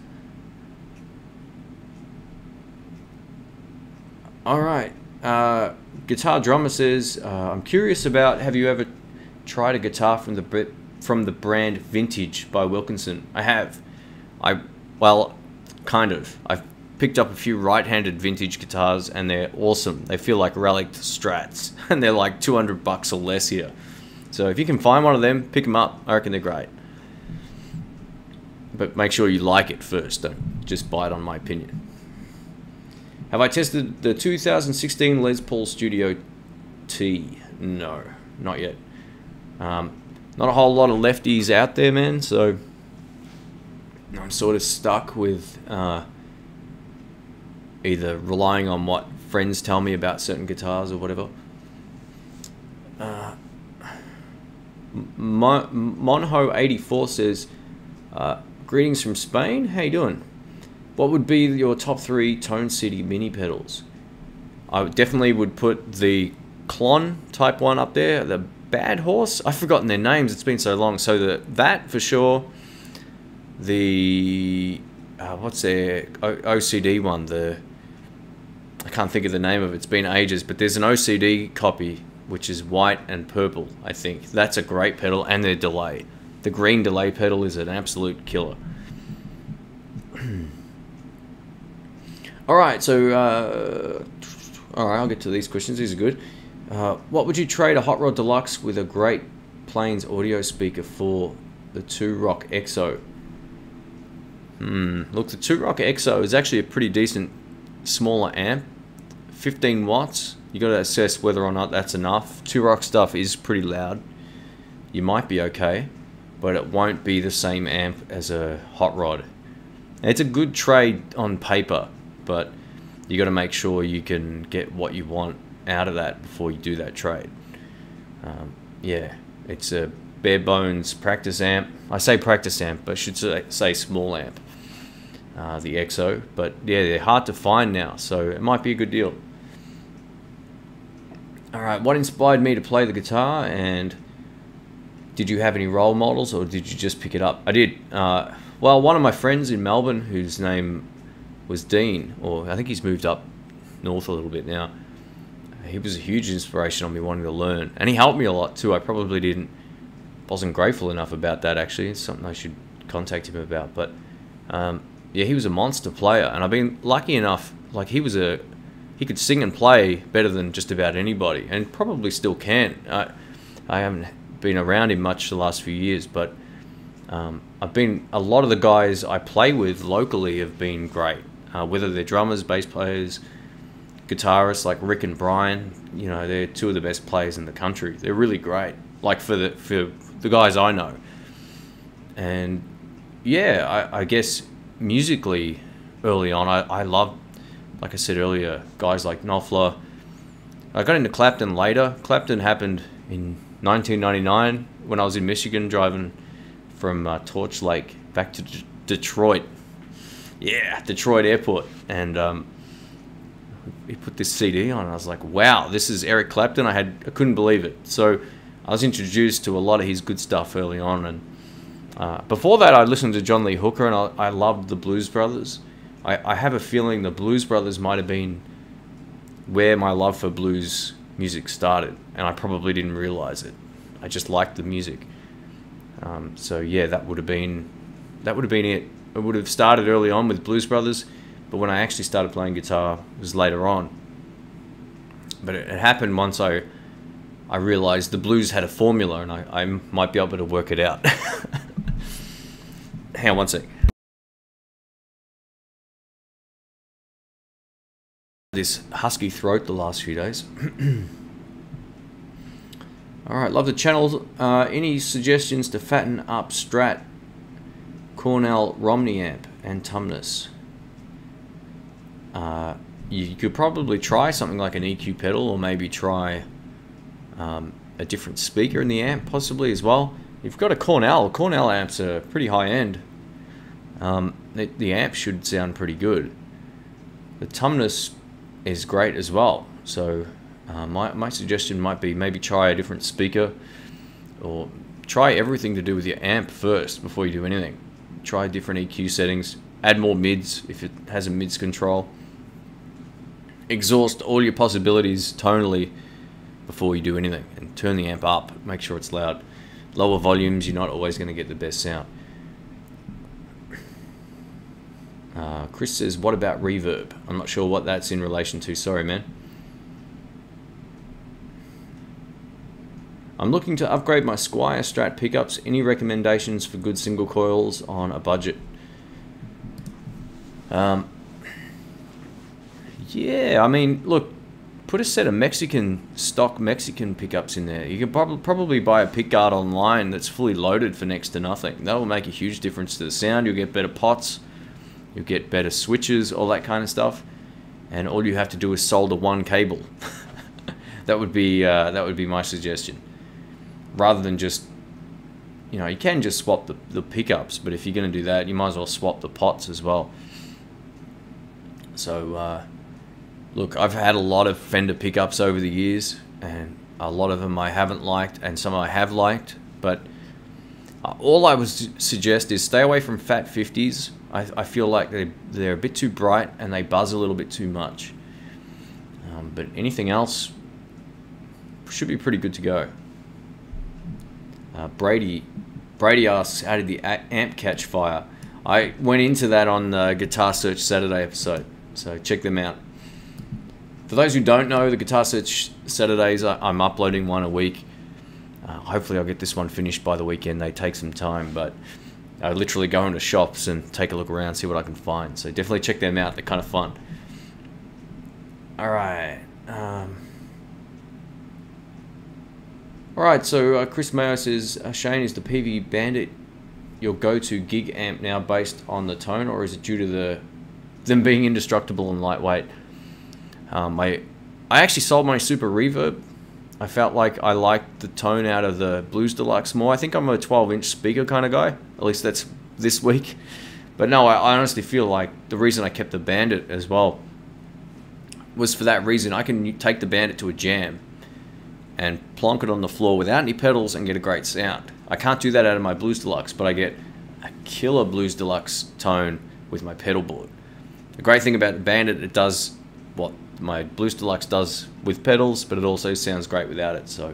All right. Guitar Drummer says, I'm curious about, have you ever tried a guitar from the brand Vintage by Wilkinson? I have. Well, kind of. I've picked up a few right-handed vintage guitars and they're awesome. They feel like relic Strats and they're like $200 or less here. So if you can find one of them, pick them up. I reckon they're great. But make sure you like it first. Don't just buy it on my opinion. Have I tested the 2016 Les Paul Studio T? No, not yet. Not a whole lot of lefties out there, man, so I'm sort of stuck with either relying on what friends tell me about certain guitars or whatever. Monho84 says, greetings from Spain, how you doing? What would be your top 3 Tone City mini pedals? I definitely would put the Klon Type 1 up there, the Bad Horse, I've forgotten their names, it's been so long. So that for sure. The what's their OCD one? I can't think of the name of it. It's been ages, but there's an OCD copy which is white and purple. I think that's a great pedal, and their delay. The green delay pedal is an absolute killer. All right, so all right, I'll get to these questions. These are good. What would you trade a Hot Rod Deluxe with a great Plains audio speaker for? The 2-Rock EXO. Look, the 2-Rock EXO is actually a pretty decent smaller amp. 15 watts. You got to assess whether or not that's enough. 2-Rock stuff is pretty loud. You might be okay, but it won't be the same amp as a Hot Rod. It's a good trade on paper, but you got to make sure you can get what you want out of that before you do that trade. Yeah, it's a bare bones practice amp. I say practice amp, but I should say small amp. The EXO, but yeah, they're hard to find now, so it might be a good deal. Alright, what inspired me to play the guitar, and did you have any role models, or did you just pick it up? I did. Well, one of my friends in Melbourne, whose name was Dean, or I think he's moved up north a little bit now, he was a huge inspiration on me wanting to learn, and he helped me a lot too. I probably wasn't grateful enough about that, actually. It's something I should contact him about, but yeah, he was a monster player, and I've been lucky enough, like he could sing and play better than just about anybody, and probably still can. I haven't been around him much the last few years, but a lot of the guys I play with locally have been great, whether they're drummers, bass players, guitarists like Rick and Brian. You know, they're two of the best players in the country. They're really great, like for the guys I know. And yeah, I guess musically early on, I loved, like I said earlier, guys like Knopfler. I got into Clapton later. Clapton happened in 1999 when I was in Michigan driving from Torch Lake back to Detroit. Yeah, Detroit Airport. And he put this CD on, and I was like, wow, this is Eric Clapton. I couldn't believe it. So I was introduced to a lot of his good stuff early on, and before that I listened to John Lee Hooker, and I loved the Blues Brothers. I have a feeling the Blues Brothers might have been where my love for blues music started, and I probably didn't realize it. I just liked the music. So yeah, that would have been it. It would have started early on with Blues Brothers, but when I actually started playing guitar, it was later on. But it happened once I realized the blues had a formula, and I might be able to work it out. Hang on one sec. this husky throat the last few days. Alright, love the channel. Any suggestions to fatten up Strat, Cornell, Romney amp and Tumnus? You could probably try something like an EQ pedal, or maybe try a different speaker in the amp possibly as well. You've got a Cornell amps are pretty high end. The amp should sound pretty good. The Tumnus is great as well, so my suggestion might be maybe try a different speaker, or try everything to do with your amp first before you do anything. Try different EQ settings, add more mids if it has a mids control. Exhaust all your possibilities tonally before you do anything, and turn the amp up, make sure it's loud. Lower volumes, you're not always going to get the best sound. Chris says, what about reverb? I'm not sure what that's in relation to, sorry man. I'm looking to upgrade my Squier Strat pickups. Any recommendations for good single coils on a budget? Yeah, I mean, look, put a set of stock Mexican pickups in there. You can probably buy a pickguard online that's fully loaded for next to nothing. That will make a huge difference to the sound. You'll get better pots, you'll get better switches, all that kind of stuff. And all you have to do is solder one cable. That would be my suggestion. Rather than just, you know, you can just swap the pickups, but if you're going to do that, you might as well swap the pots as well. So, look, I've had a lot of Fender pickups over the years, and a lot of them I haven't liked, and some I have liked, but all I would suggest is stay away from Fat 50s. I feel like they're a bit too bright, and they buzz a little bit too much. But anything else should be pretty good to go. Brady asks, how did the amp catch fire? I went into that on the Guitar Search Saturday episode, so check them out. For those who don't know, the Guitar Search Saturdays, I'm uploading one a week. Hopefully I'll get this one finished by the weekend. They take some time, but I literally go into shops and take a look around, see what I can find. So definitely check them out, they're kind of fun. Alright. Alright, so Chris Mayo says, Shane, is the PV Bandit your go-to gig amp now based on the tone, or is it due to them being indestructible and lightweight? I actually sold my Super Reverb. I felt like I liked the tone out of the Blues Deluxe more. I think I'm a 12-inch speaker kind of guy. At least that's this week. But no, I honestly feel like the reason I kept the Bandit as well was for that reason. I can take the Bandit to a jam and plonk it on the floor without any pedals and get a great sound. I can't do that out of my Blues Deluxe, but I get a killer Blues Deluxe tone with my pedal board. The great thing about the Bandit, it does what my Blues Deluxe does with pedals, but it also sounds great without it. So,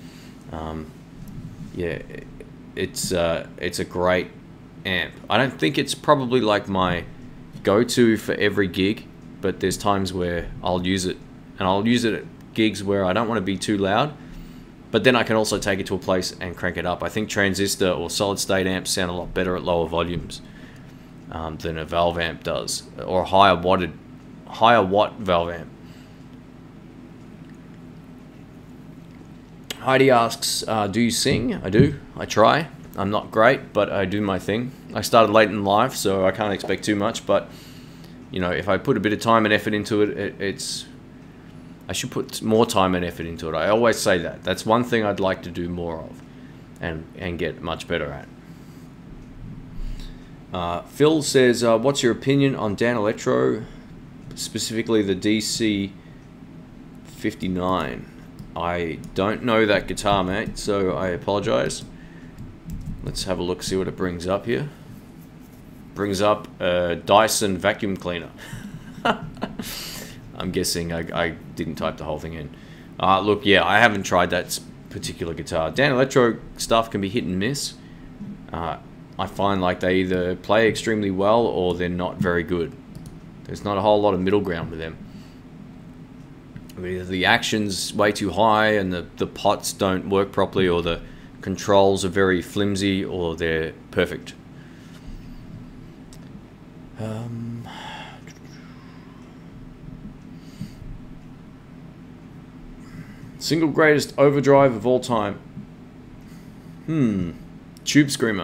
yeah, it's a great amp. I don't think it's probably like my go-to for every gig, but there's times where I'll use it, and I'll use it at gigs where I don't want to be too loud, but then I can also take it to a place and crank it up. I think transistor or solid state amps sound a lot better at lower volumes than a valve amp does, or a higher watt valve amp. Heidi asks, do you sing? I do. I try. I'm not great, but I do my thing. I started late in life, so I can't expect too much, but you know, if I put a bit of time and effort into it, I should put more time and effort into it. I always say that. That's one thing I'd like to do more of and get much better at. Phil says, what's your opinion on Dan Electro, specifically the DC59? I don't know that guitar, mate, so I apologize. Let's have a look, see what it brings up here. Brings up a Dyson vacuum cleaner. I'm guessing I didn't type the whole thing in. Look, yeah, I haven't tried that particular guitar. Dan Electro stuff can be hit and miss. I find like they either play extremely well or they're not very good. There's not a whole lot of middle ground with them. Either the action's way too high and the pots don't work properly, or the controls are very flimsy, or they're perfect. Single greatest overdrive of all time. Tube Screamer.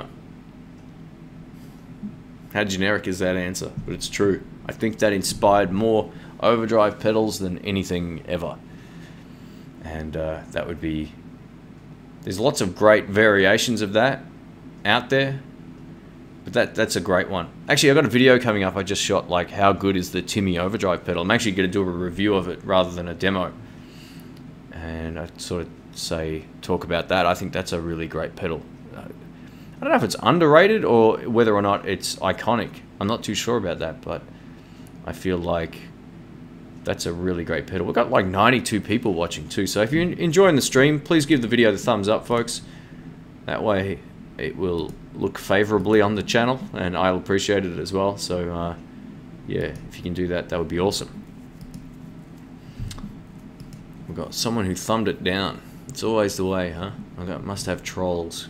How generic is that answer? But it's true. I think that inspired more overdrive pedals than anything ever. And that would be... There's lots of great variations of that out there. But that's a great one. Actually, I've got a video coming up I just shot, like how good is the Timmy overdrive pedal. I'm actually going to do a review of it rather than a demo. And I sort of talk about that. I think that's a really great pedal. I don't know if it's underrated or whether or not it's iconic. I'm not too sure about that, but I feel like that's a really great pedal. We've got like 92 people watching too, so if you're enjoying the stream, please give the video the thumbs up, folks. That way it will look favorably on the channel, and I'll appreciate it as well. So yeah, if you can do that, that would be awesome. We've got someone who thumbed it down. It's always the way, huh? Must have trolls.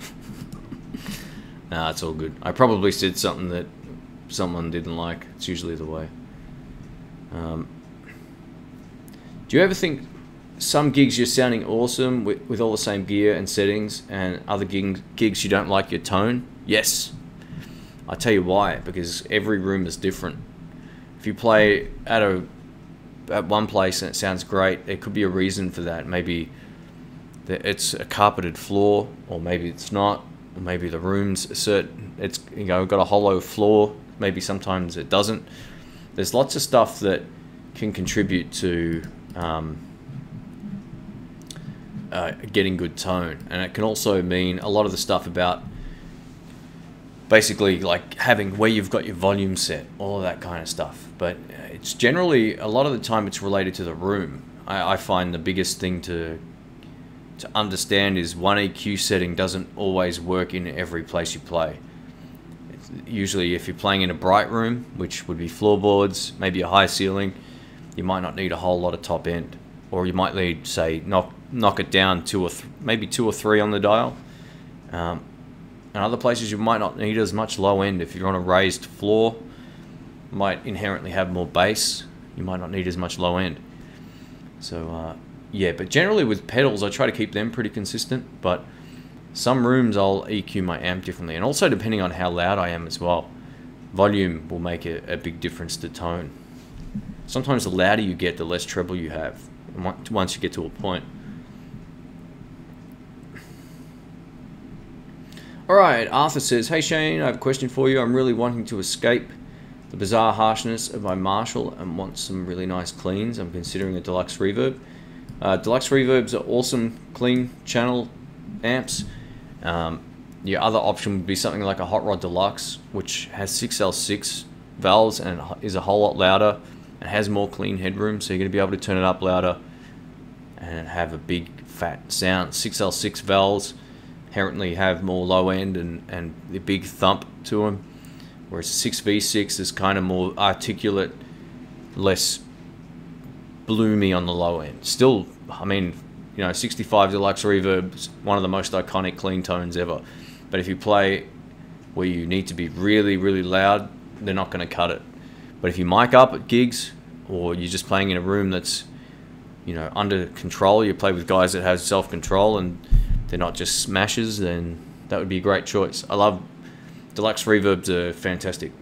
Nah, it's all good. I probably said something that someone didn't like. It's usually the way. Do you ever think some gigs you're sounding awesome with all the same gear and settings, and other gigs you don't like your tone? Yes. I'll tell you why. Because every room is different. If you play at one place and it sounds great, there could be a reason for that. Maybe it's a carpeted floor, or maybe it's not. Or maybe the room's certain, it's, you know, got a hollow floor. Maybe sometimes it doesn't. There's lots of stuff that can contribute to getting good tone, and it can also mean a lot of the stuff about basically like having where you've got your volume set, all of that kind of stuff. But it's generally, a lot of the time, it's related to the room. I find the biggest thing to understand is one EQ setting doesn't always work in every place you play. Usually if you're playing in a bright room, which would be floorboards, maybe a high ceiling, you might not need a whole lot of top end, or you might need, say, knock it down maybe 2 or 3 on the dial. And other places you might not need as much low end. If you're on a raised floor, you might inherently have more bass, you might not need as much low end. So yeah, but generally with pedals I try to keep them pretty consistent, but some rooms I'll EQ my amp differently, and also depending on how loud I am as well. Volume will make a big difference to tone. Sometimes the louder you get, the less treble you have, once you get to a point. Alright, Arthur says, hey Shane, I have a question for you. I'm really wanting to escape the bizarre harshness of my Marshall and want some really nice cleans. I'm considering a deluxe reverb. Deluxe reverbs are awesome clean channel amps. Your other option would be something like a Hot Rod Deluxe, which has 6L6 valves and is a whole lot louder and has more clean headroom, so you're going to be able to turn it up louder and have a big fat sound. 6L6 valves inherently have more low end and the big thump to them, whereas 6V6 is kind of more articulate, less bloomy on the low end. Still, I mean, you know, 65 Deluxe Reverb's one of the most iconic clean tones ever. But if you play where you need to be really, really loud, they're not going to cut it. But if you mic up at gigs, or you're just playing in a room that's, you know, under control, you play with guys that have self-control and they're not just smashes, then that would be a great choice. I love Deluxe Reverbs, are fantastic.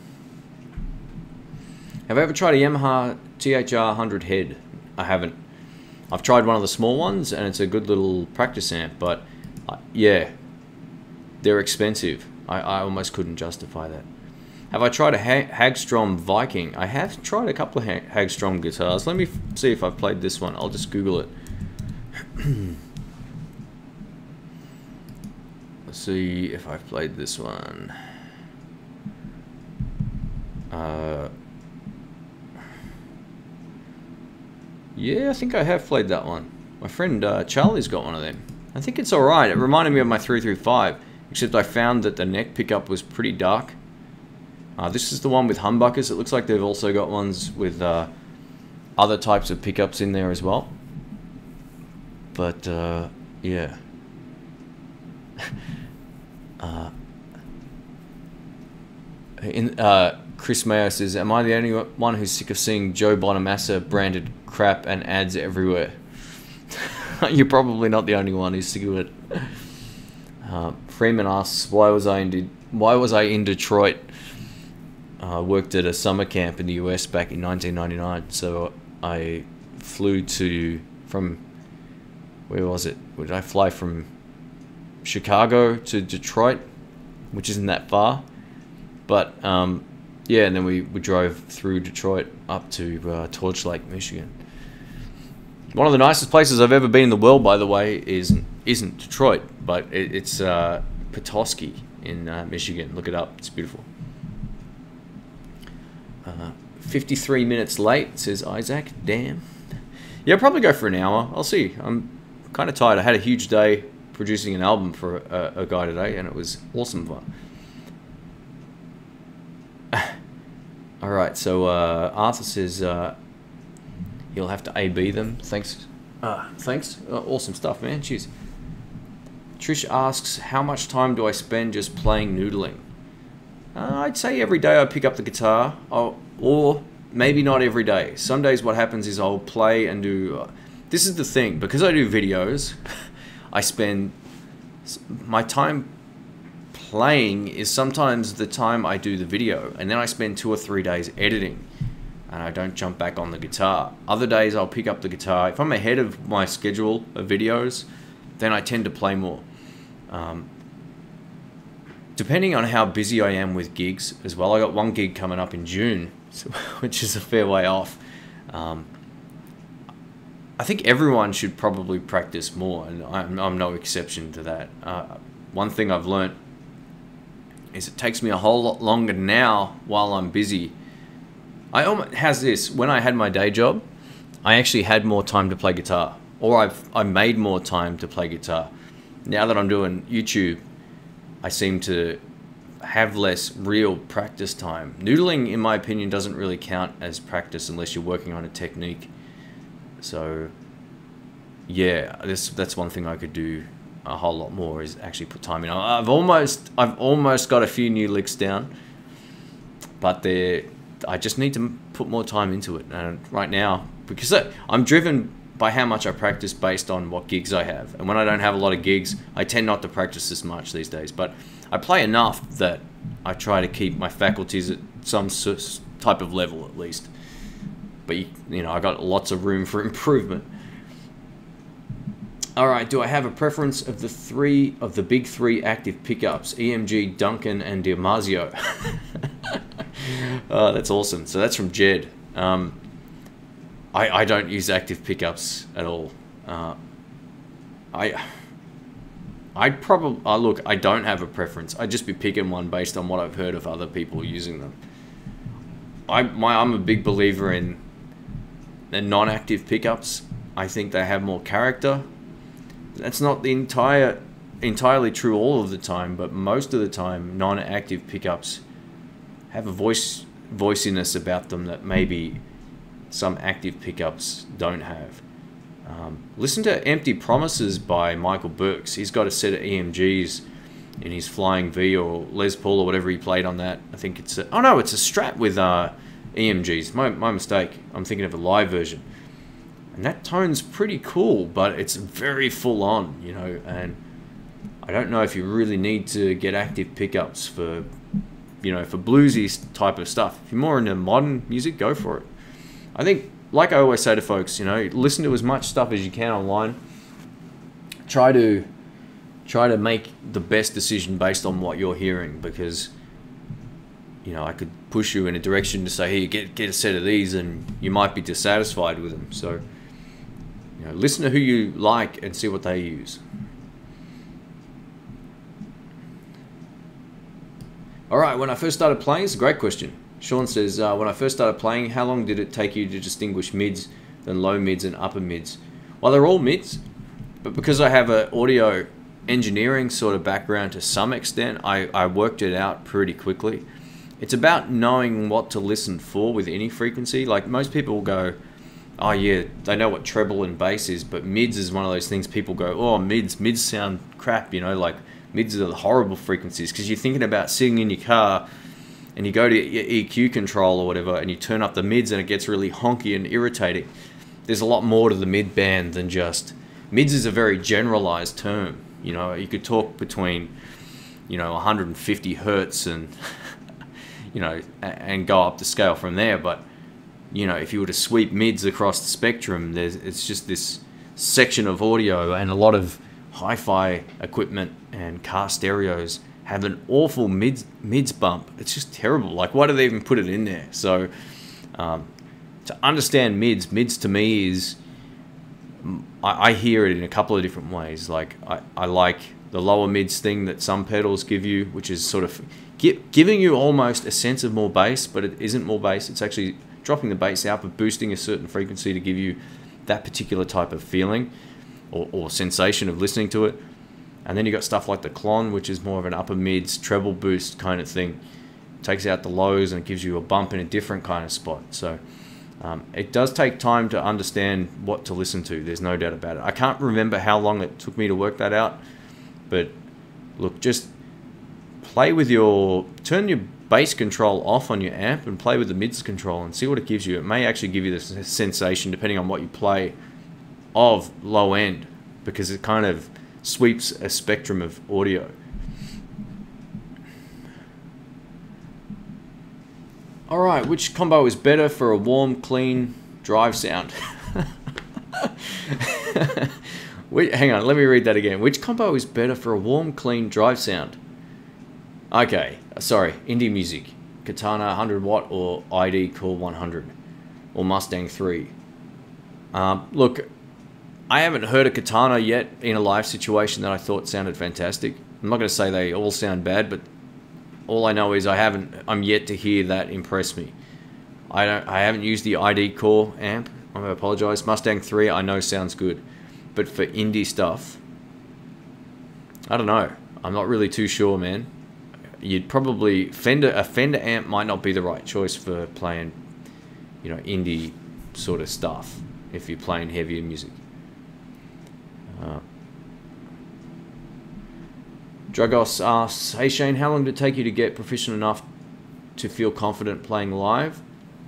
Have I ever tried a Yamaha THR 100 head? I haven't. I've tried one of the small ones and it's a good little practice amp, but yeah, they're expensive. I almost couldn't justify that. Have I tried a Hagstrom Viking? I have tried a couple of Hagstrom guitars. Let me see if I've played this one. I'll just Google it. Let's see if I've played this one. Yeah, I think I have played that one. My friend Charlie's got one of them. I think it's alright. It reminded me of my 335, except I found that the neck pickup was pretty dark. This is the one with humbuckers. It looks like they've also got ones with other types of pickups in there as well. But, yeah. Chris Mayo says, am I the only one who's sick of seeing Joe Bonamassa branded crap and ads everywhere? You're probably not the only one who's sick of it. Freeman asks, why was I in Detroit? Worked at a summer camp in the US back in 1999. So I flew from where was it? Did I fly from Chicago to Detroit, which isn't that far, but yeah, and then we drove through Detroit up to Torch Lake, Michigan. One of the nicest places I've ever been in the world, by the way, isn't Detroit, but it's Petoskey in Michigan. Look it up; it's beautiful. 53 minutes late, says Isaac. Damn. Yeah, I'll probably go for an hour. I'll see. I'm kind of tired. I had a huge day producing an album for a guy today, and it was awesome fun. Alright, so Arthur says he'll have to A-B them. Thanks. Thanks. Awesome stuff, man. Cheers. Trish asks, how much time do I spend just playing noodling? I'd say every day I pick up the guitar, or maybe not every day. Some days what happens is I'll play and do... this is the thing, because I do videos, I spend... my time playing is sometimes the time I do the video, and then I spend 2 or 3 days editing, and I don't jump back on the guitar. Other days I'll pick up the guitar. If I'm ahead of my schedule of videos, then I tend to play more. Depending on how busy I am with gigs as well. I got one gig coming up in June, which is a fair way off. I think everyone should probably practice more, and I'm no exception to that. One thing I've learnt is it takes me a whole lot longer now while I'm busy. How's this? When I had my day job, I actually had more time to play guitar, or I made more time to play guitar. Now that I'm doing YouTube, I seem to have less real practice time. Noodling, in my opinion, doesn't really count as practice unless you're working on a technique. So, yeah, that's one thing I could do a whole lot more, is actually put time in. I've almost got a few new licks down, but I just need to put more time into it. And right now, because I'm driven by how much I practice based on what gigs I have. And when I don't have a lot of gigs, I tend not to practice as much these days. But I play enough that I try to keep my faculties at some type of level at least. But you know, I got lots of room for improvement. All right, do I have a preference of the big three active pickups? EMG, Duncan, and Diamazio. Oh, that's awesome. So that's from Jed. I don't use active pickups at all. I'd probably look. I don't have a preference. I'd just be picking one based on what I've heard of other people using them. I'm a big believer in non-active pickups. I think they have more character. That's not the entirely true all of the time, but most of the time, non-active pickups have a voiciness about them that maybe some active pickups don't have. Listen to Empty Promises by Michael Burks. He's got a set of EMGs in his Flying V or Les Paul or whatever he played on that. I think it's oh no, it's a Strat with EMGs. My mistake. I'm thinking of a live version. And that tone's pretty cool, but it's very full on, you know, and I don't know if you really need to get active pickups for, you know, for bluesy type of stuff. If you're more into modern music, go for it. I think, like I always say to folks, you know, listen to as much stuff as you can online. Try to make the best decision based on what you're hearing, because, you know, I could push you in a direction to say, hey, get a set of these, and you might be dissatisfied with them. So, you know, listen to who you like and see what they use. All right, when I first started playing, it's a great question. Sean says, when I first started playing, how long did it take you to distinguish mids, then low mids and upper mids? Well, they're all mids, but because I have an audio engineering sort of background to some extent, I worked it out pretty quickly. It's about knowing what to listen for with any frequency. Like, most people will go, oh yeah, they know what treble and bass is, but mids is one of those things people go, oh, mids sound crap, you know, like mids are the horrible frequencies, because you're thinking about sitting in your car and you go to your EQ control or whatever and you turn up the mids and it gets really honky and irritating. There's a lot more to the mid band than just Mids is a very generalized term. You know, you could talk between, you know, 150 hertz and, you know, and go up the scale from there. But, you know, if you were to sweep mids across the spectrum, it's just this section of audio, and a lot of hi-fi equipment and car stereos have an awful mids bump. It's just terrible. Like, why do they even put it in there? So to understand mids to me is, I hear it in a couple of different ways. Like, I like the lower mids thing that some pedals give you, which is sort of giving you almost a sense of more bass, but it isn't more bass. It's actually dropping the bass out but boosting a certain frequency to give you that particular type of feeling or sensation of listening to it. And then you got stuff like the Klon, which is more of an upper mids treble boost kind of thing. Takes out the lows and gives you a bump in a different kind of spot. So it does take time to understand what to listen to. There's no doubt about it. I can't remember how long it took me to work that out, but look, just play with turn your bass control off on your amp and play with the mids control and see what it gives you. It may actually give you the sensation, depending on what you play, of low end, because it kind of sweeps a spectrum of audio. Alright, which combo is better for a warm, clean drive sound? Hang on, let me read that again. Which combo is better for a warm, clean drive sound? Okay, sorry, indie music. Katana 100 watt or ID Cool 100 or Mustang 3. Look, I haven't heard a Katana yet in a live situation that I thought sounded fantastic. I'm not going to say they all sound bad, but all I know is I'm yet to hear that impress me. I haven't used the ID Core amp. I apologize. Mustang 3 I know sounds good, but for indie stuff, I don't know. I'm not really too sure, man. You'd probably a Fender amp might not be the right choice for playing, you know, indie sort of stuff if you're playing heavier music. Dragos asks, hey Shane, how long did it take you to get proficient enough to feel confident playing live?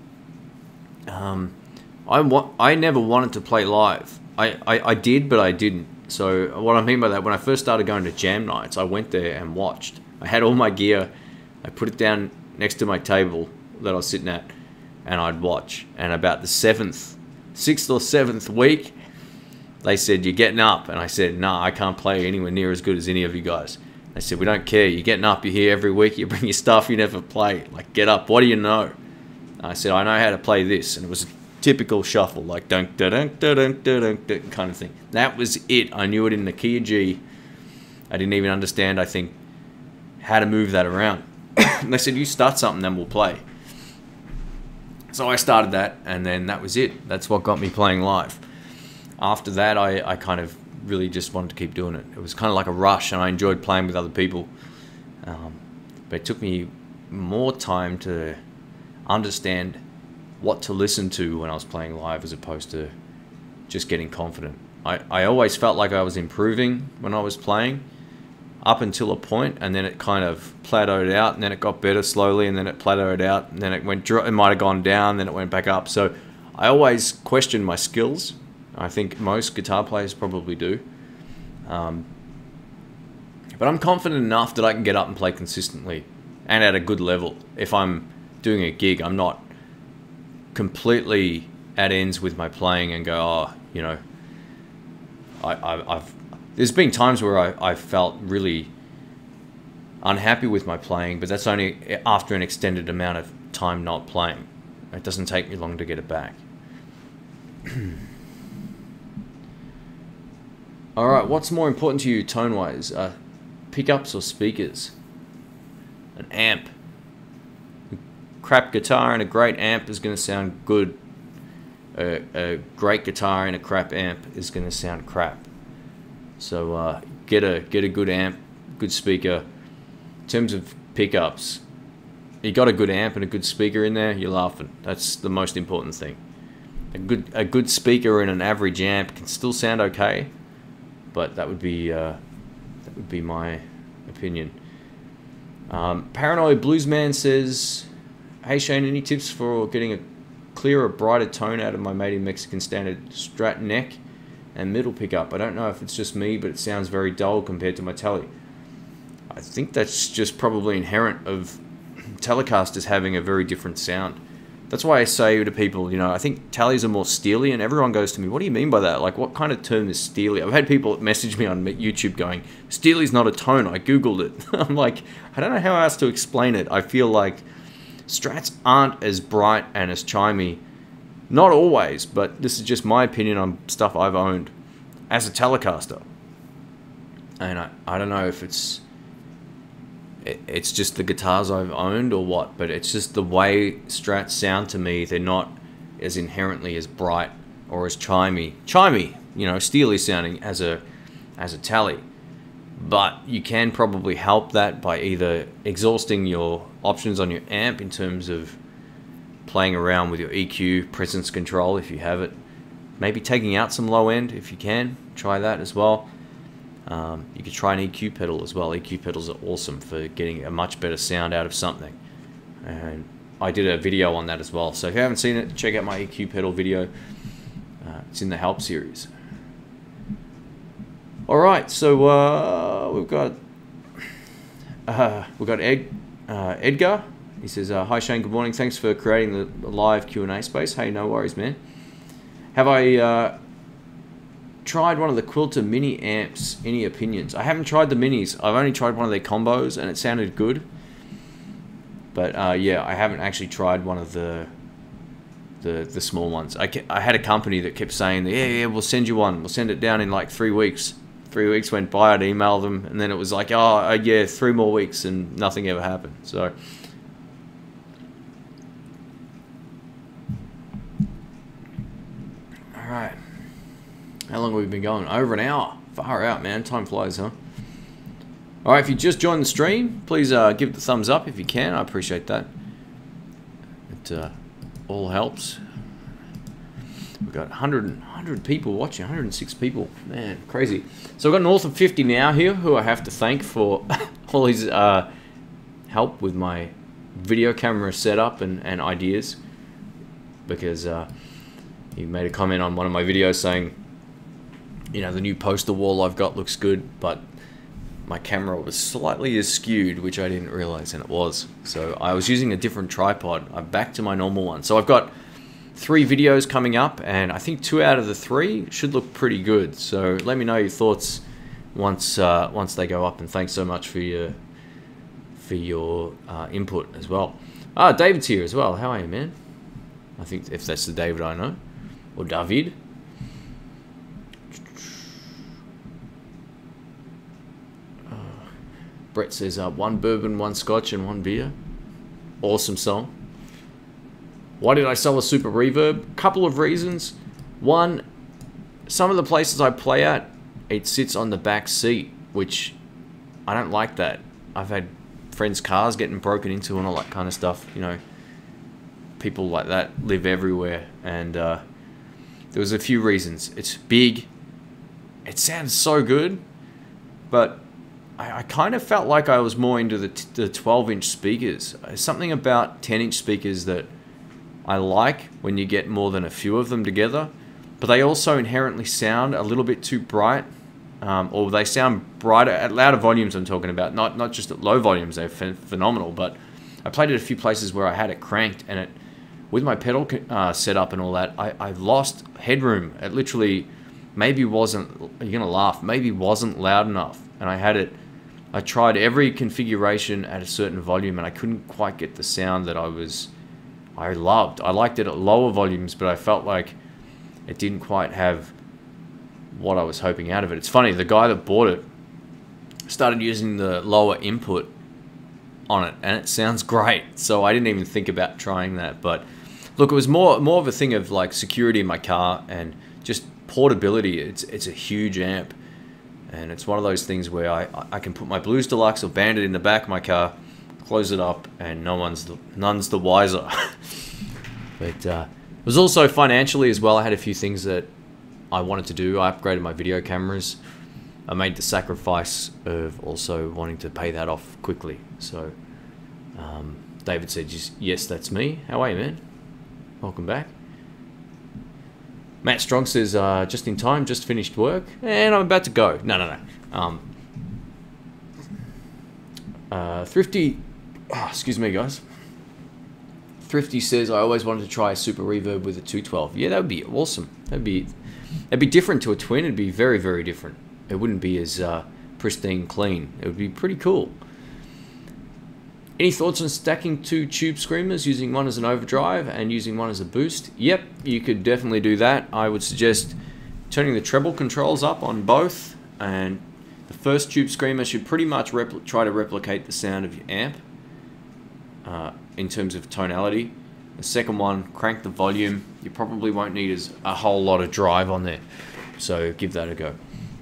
I never wanted to play live. I did, but I didn't. So what I mean by that, when I first started going to jam nights, I went there and watched. I had all my gear, I put it down next to my table that I was sitting at, and I'd watch. And about the 6th or 7th week, they said, you're getting up. And I said, nah, I can't play anywhere near as good as any of you guys. They said, we don't care. You're getting up. You're here every week. You bring your stuff. You never play. Like, get up. What do you know? I said, I know how to play this. And it was a typical shuffle, like dunk, da dunk, da dunk, da dunk, da kind of thing. That was it. I knew it in the key of G. I didn't even understand, I think, how to move that around. And they said, you start something, then we'll play. So I started that, and then that was it. That's what got me playing live. After that, I kind of really just wanted to keep doing it. It was kind of like a rush, and I enjoyed playing with other people. But it took me more time to understand what to listen to when I was playing live as opposed to just getting confident. I always felt like I was improving when I was playing up until a point, and then it kind of plateaued out, and then it got better slowly, and then it plateaued out, and then it might have gone down, then it went back up. So I always questioned my skills. I think most guitar players probably do. But I'm confident enough that I can get up and play consistently and at a good level. If I'm doing a gig, I'm not completely at ends with my playing and go, oh, you know, there's been times where I've felt really unhappy with my playing, but that's only after an extended amount of time not playing. It doesn't take me long to get it back. Alright, what's more important to you tone-wise? Pickups or speakers? An amp. A crap guitar and a great amp is going to sound good. A great guitar and a crap amp is going to sound crap. So get a good amp, good speaker. In terms of pickups, you got a good amp and a good speaker in there, you're laughing. That's the most important thing. A good speaker and an average amp can still sound okay, but that would be my opinion. Paranoid Bluesman says, hey Shane, any tips for getting a clearer, brighter tone out of my Made in Mexican Standard Strat neck and middle pickup. I don't know if it's just me, but it sounds very dull compared to my Tele. I think that's just probably inherent of Telecasters having a very different sound. That's why I say to people, you know, I think Teles are more steely, and everyone goes to me, what do you mean by that? Like, what kind of term is steely? I've had people message me on YouTube going, steely's not a tone. I Googled it. I'm like, I don't know how else to explain it. I feel like Strats aren't as bright and as chimey. Not always, but this is just my opinion on stuff I've owned as a Telecaster. And I don't know if it's just the guitars I've owned or what, but it's just the way Strats sound to me. They're not as inherently as bright or as chimey, you know, steely sounding as a Tele. But you can probably help that by either exhausting your options on your amp in terms of playing around with your EQ, presence control if you have it, maybe taking out some low end if you can, try that as well. You could try an EQ pedal as well. EQ pedals are awesome for getting a much better sound out of something. And I did a video on that as well. So if you haven't seen it, check out my EQ pedal video. It's in the Help series. Alright, so we've got Edgar. He says, hi Shane, good morning. Thanks for creating the live Q&A space. Hey, no worries, man. Have I tried one of the Quilter mini amps? Any opinions? I haven't tried the minis. I've only tried one of their combos and it sounded good. But yeah, I haven't actually tried one of the small ones. I had a company that kept saying, yeah, we'll send you one. We'll send it down in like 3 weeks. 3 weeks went by, I'd email them, and then it was like, oh, yeah, 3 more weeks, and nothing ever happened. So alright. How long have we been going? Over an hour. Far out, man. Time flies, huh? Alright, if you just joined the stream, please give it the thumbs up if you can. I appreciate that. It all helps. We've got 100 people watching, 106 people. Man, crazy. So I've got north of 50 now here who I have to thank for all his help with my video camera setup and ideas. Because he made a comment on one of my videos saying, you know, the new poster wall I've got looks good, but my camera was slightly skewed, which I didn't realize, and it was. So I was using a different tripod. I'm back to my normal one. So I've got 3 videos coming up, and I think 2 out of the 3 should look pretty good. So let me know your thoughts once they go up, and thanks so much for your input as well. Ah, David's here as well. How are you, man? I think if that's the David I know, or David. Brett says 1 bourbon, 1 scotch, and 1 beer. Awesome song. Why did I sell a Super Reverb? Couple of reasons. One, some of the places I play at, it sits on the back seat, which I don't like that. I've had friends' cars getting broken into and all that kind of stuff. You know, people like that live everywhere, and there was a few reasons. It's big. It sounds so good, but I kind of felt like I was more into the 12-inch speakers. Something about 10-inch speakers that I like when you get more than a few of them together, but they also inherently sound a little bit too bright, or they sound brighter at louder volumes. I'm talking about, not just at low volumes. They're phenomenal, but I played at a few places where I had it cranked, and with my pedal setup and all that, I lost headroom. It literally maybe wasn't, you're gonna laugh, maybe wasn't loud enough, and I tried every configuration at a certain volume, and I couldn't quite get the sound that I loved. I liked it at lower volumes, but I felt like it didn't quite have what I was hoping out of it. It's funny, the guy that bought it started using the lower input on it, and it sounds great. So I didn't even think about trying that. But look, it was more of a thing of like security in my car and just portability. It's a huge amp, and it's one of those things where I can put my Blues Deluxe or Bandit in the back of my car, close it up, and none's the wiser. But it was also financially as well. I had a few things that I wanted to do. I upgraded my video cameras. I made the sacrifice of also wanting to pay that off quickly. So David said, yes, that's me. How are you, man? Welcome back. Matt Strong says, just in time, just finished work, and I'm about to go. No. Thrifty, excuse me, guys. Thrifty says, I always wanted to try a super reverb with a 212. Yeah, that would be awesome. That'd be different to a twin. It'd be very, very different. It wouldn't be as pristine clean. It would be pretty cool. Any thoughts on stacking 2 tube screamers, using one as an overdrive and using one as a boost? Yep, you could definitely do that. I would suggest turning the treble controls up on both, and the first tube screamer should pretty much try to replicate the sound of your amp in terms of tonality. The second one, crank the volume. You probably won't need a whole lot of drive on there, so give that a go.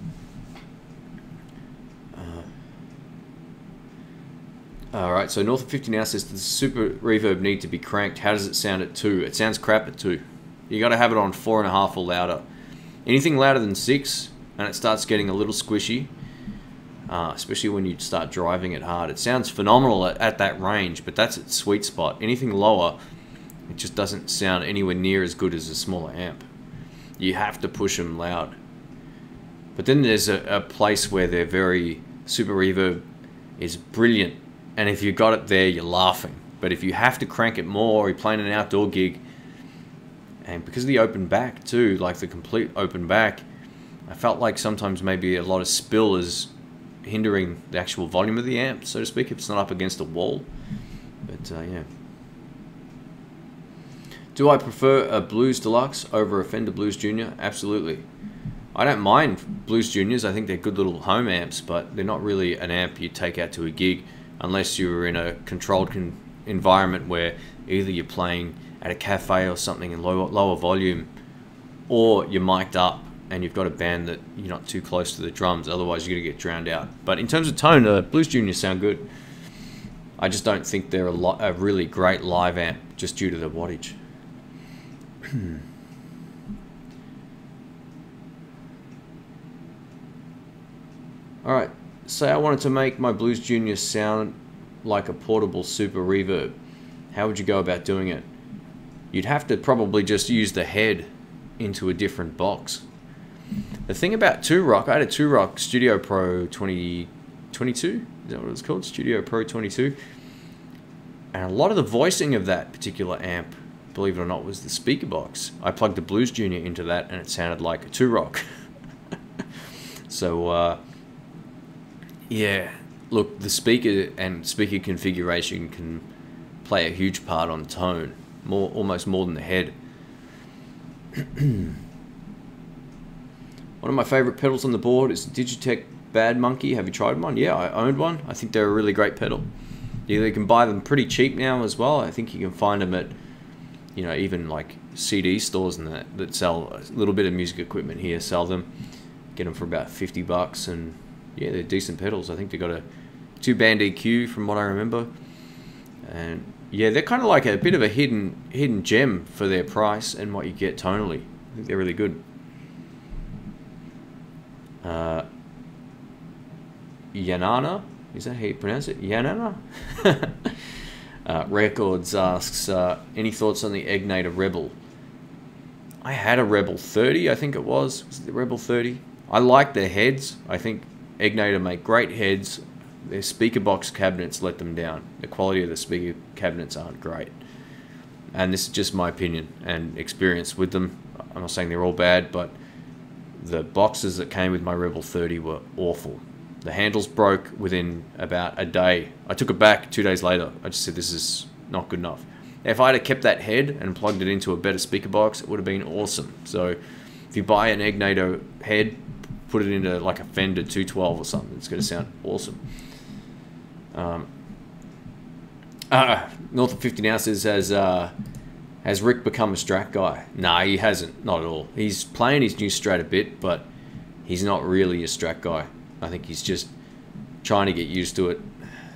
Alright, so North of 50 now says, does the super reverb need to be cranked? How does it sound at 2? It sounds crap at 2. You got to have it on 4.5 or louder. Anything louder than 6, and it starts getting a little squishy, especially when you start driving it hard. It sounds phenomenal at that range, but that's its sweet spot. Anything lower, it just doesn't sound anywhere near as good as a smaller amp. You have to push them loud. But then there's a place where they're very, super reverb is brilliant. And if you got it there, you're laughing. But if you have to crank it more, or you're playing an outdoor gig, and because of the open back too, like the complete open back, I felt like sometimes maybe a lot of spill is hindering the actual volume of the amp, so to speak, if it's not up against a wall. But yeah. Do I prefer a Blues Deluxe over a Fender Blues Junior? Absolutely. I don't mind Blues Juniors. I think they're good little home amps, but they're not really an amp you take out to a gig unless you're in a controlled environment where either you're playing at a cafe or something in lower volume, or you're mic'd up and you've got a band that you're not too close to the drums, otherwise you're going to get drowned out. But in terms of tone, Blues Juniors sound good. I just don't think they're a really great live amp just due to the wattage. Alright, say I wanted to make my Blues Junior sound like a portable super reverb. How would you go about doing it? You'd have to probably just use the head into a different box. The thing about 2-Rock, I had a 2-Rock Studio Pro 2022, is that what it's called? Studio Pro 22. And a lot of the voicing of that particular amp, believe it or not, was the speaker box. I plugged the Blues Junior into that and it sounded like a 2-Rock. So, yeah, look, the speaker and speaker configuration can play a huge part on tone, almost more than the head. One of my favorite pedals on the board is Digitech Bad Monkey. Have you tried one? Yeah, I owned one. I think they're a really great pedal. You can buy them pretty cheap now as well. I think you can find them at, you know, even like CD stores and that sell a little bit of music equipment here, sell them. Get them for about $50, and yeah, they're decent pedals. I think they got a 2-band EQ from what I remember, and yeah, they're kind of like a bit of a hidden gem for their price and what you get tonally. I think they're really good. Yanana, is that how you pronounce it? Yanana? Records asks, any thoughts on the Egnator Rebel? I had a Rebel 30, I think it was. Was it the Rebel 30? I like their heads. I think Egnator make great heads. Their speaker box cabinets let them down. The quality of the speaker cabinets aren't great. And this is just my opinion and experience with them. I'm not saying they're all bad, but the boxes that came with my Rebel 30 were awful. The handles broke within about a day. I took it back 2 days later. I just said, this is not good enough. If I had kept that head and plugged it into a better speaker box, it would have been awesome. So if you buy an Egnator head, put it into like a Fender 212 or something, it's going to sound awesome. North of 50 now says, has Rick become a Strat guy? Nah, he hasn't, not at all. He's playing his new Strat a bit, but he's not really a Strat guy. I think he's just trying to get used to it.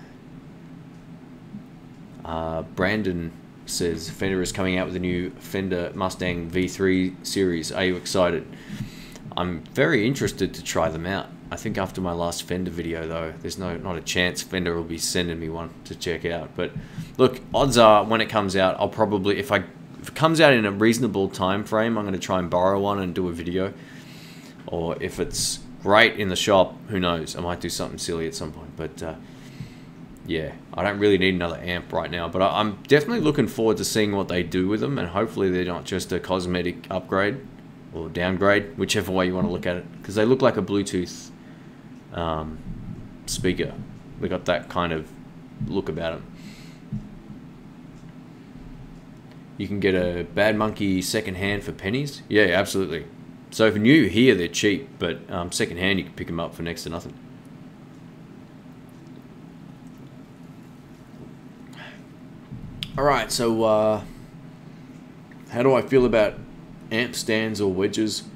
Brandon says, Fender is coming out with a new Fender Mustang V3 series. Are you excited? I'm very interested to try them out. I think after my last Fender video, though, there's not a chance Fender will be sending me one to check out. But look, odds are when it comes out, I'll probably, if I if it comes out in a reasonable time frame, I'm going to try and borrow one and do a video. Or if it's great in the shop, who knows? I might do something silly at some point. But yeah, I don't really need another amp right now. But I'm definitely looking forward to seeing what they do with them, and hopefully they're not just a cosmetic upgrade or downgrade, whichever way you want to look at it, because they look like a Bluetooth speaker. They got that kind of look about them. You can get a Bad Monkey second hand for pennies. Yeah, absolutely. So if new here, they're cheap, but second hand you can pick them up for next to nothing. All right, so how do I feel about amp stands or wedges?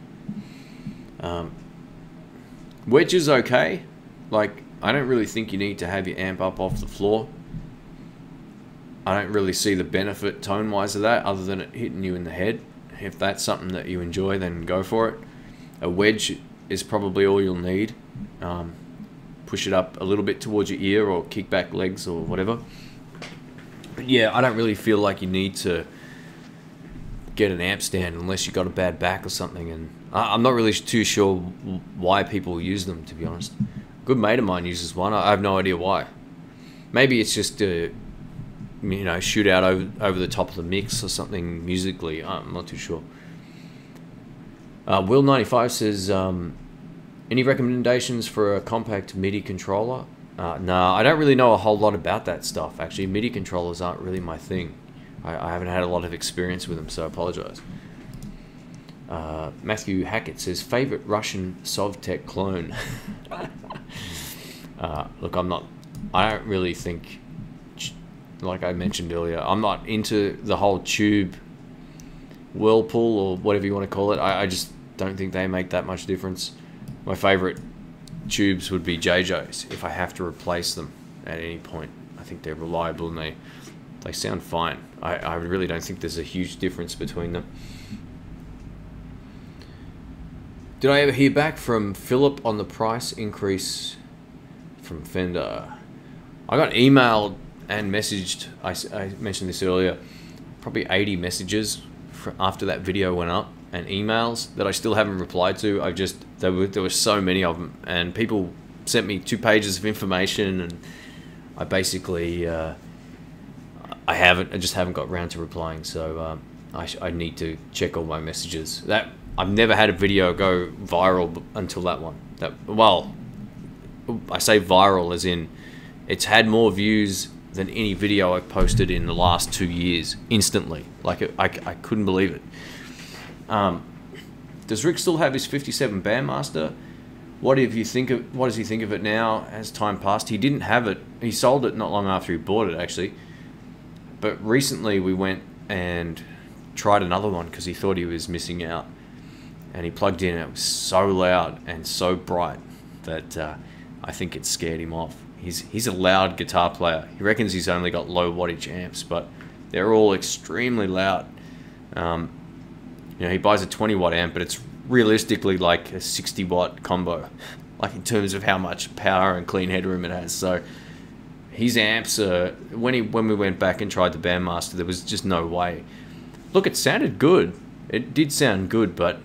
Wedges okay. Like, I don't really think you need to have your amp up off the floor. I don't really see the benefit tone-wise of that, other than it hitting you in the head. If that's something that you enjoy, then go for it. A wedge is probably all you'll need. Push it up a little bit towards your ear, or kick back legs, or whatever. But yeah, I don't really feel like you need to get an amp stand unless you've got a bad back or something. And I'm not really too sure why people use them, to be honest. A good mate of mine uses one. I have no idea why. Maybe it's just to, you know, shoot out over the top of the mix or something musically. I'm not too sure. Will95 says, any recommendations for a compact MIDI controller? No, I don't really know a whole lot about that stuff. Actually, MIDI controllers aren't really my thing. I haven't had a lot of experience with them, so I apologize. Matthew Hackett says, favorite Russian Sovtek clone. Look, I don't really think, like I mentioned earlier, I'm not into the whole tube whirlpool or whatever you want to call it. I just don't think they make that much difference. My favorite tubes would be JJ's if I have to replace them at any point. I think they're reliable and they sound fine. I really don't think there's a huge difference between them. Did I ever hear back from Philip on the price increase from Fender? I got emailed and messaged, I mentioned this earlier, probably 80 messages after that video went up, and emails that I still haven't replied to. There were so many of them, and people sent me 2 pages of information, and I basically I just haven't got around to replying. So I need to check all my messages. That I've never had a video go viral until that one. Well, I say viral as in it's had more views than any video I've posted in the last 2 years instantly. Like I couldn't believe it. Does Rick still have his 57 Bandmaster? What does he think of it now as time passed? He didn't have it. He sold it not long after he bought it, actually. But recently we went and tried another one because he thought he was missing out. And he plugged in and it was so loud and so bright that I think it scared him off. He's a loud guitar player. He reckons he's only got low wattage amps, but they're all extremely loud. You know, he buys a 20 watt amp, but it's realistically like a 60 watt combo, like in terms of how much power and clean headroom it has. So his amps, when we went back and tried the Bandmaster, there was just no way. Look, it sounded good. It did sound good, but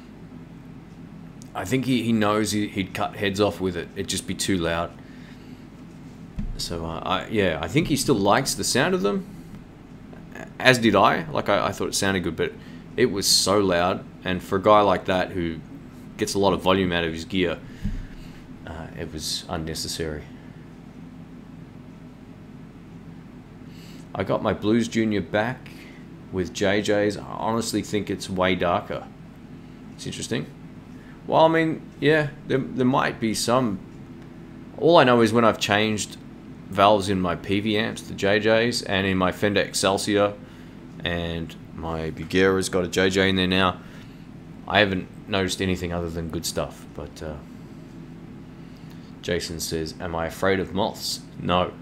I think he knows he'd cut heads off with it. It'd just be too loud. So yeah, I think he still likes the sound of them, as did I. Like I thought it sounded good, but it was so loud, and for a guy like that who gets a lot of volume out of his gear, it was unnecessary. I got my Blues Junior back with JJ's. I honestly think it's way darker. It's interesting. Well, I mean, yeah, there might be some. All I know is when I've changed valves in my PV amps, the JJ's, and in my Fender Excelsior, and my Bugera's got a JJ in there now, I haven't noticed anything other than good stuff. But Jason says, am I afraid of moths? No.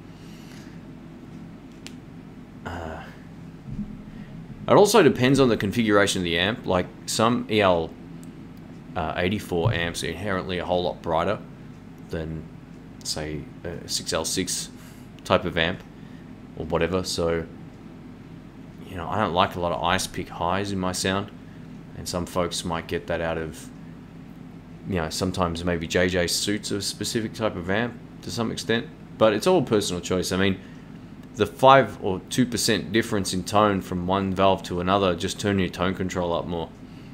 It also depends on the configuration of the amp. Like some EL 84 amps are inherently a whole lot brighter than, say, a 6L6 type of amp or whatever. So you know, I don't like a lot of ice pick highs in my sound, and some folks might get that out of, you know, sometimes maybe JJ suits a specific type of amp to some extent, but it's all personal choice. I mean, the 5 or 2% difference in tone from one valve to another, just turn your tone control up more.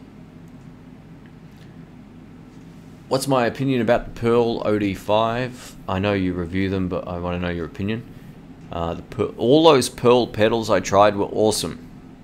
What's my opinion about the Pearl OD5? I know you review them, but I want to know your opinion. All those Pearl pedals I tried were awesome.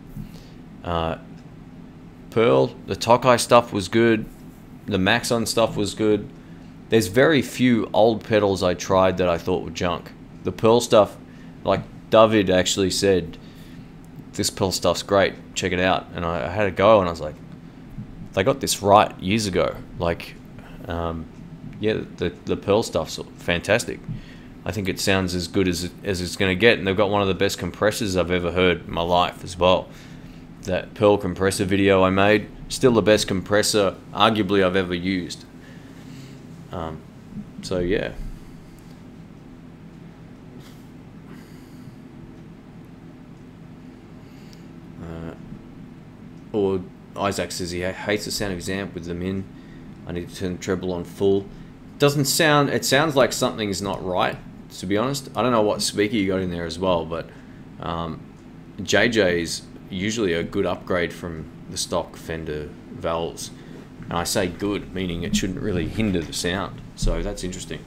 Pearl, the Tokai stuff was good. The Maxon stuff was good. There's very few old pedals I tried that I thought were junk. The Pearl stuff, like David actually said, this Pearl stuff's great, check it out. And I had a go, and I was like, they got this right years ago. Like, yeah, the Pearl stuff's fantastic. I think it sounds as good as it's going to get, and they've got one of the best compressors I've ever heard in my life as well. That Pearl compressor video I made, still the best compressor arguably I've ever used. So yeah. Or Isaac says he hates the sound of his amp with them in. I need to turn the treble on full. Doesn't sound, it sounds like something's not right, to be honest. I don't know what speaker you got in there as well, but JJ is usually a good upgrade from the stock Fender valves. And I say good, meaning it shouldn't really hinder the sound. So that's interesting.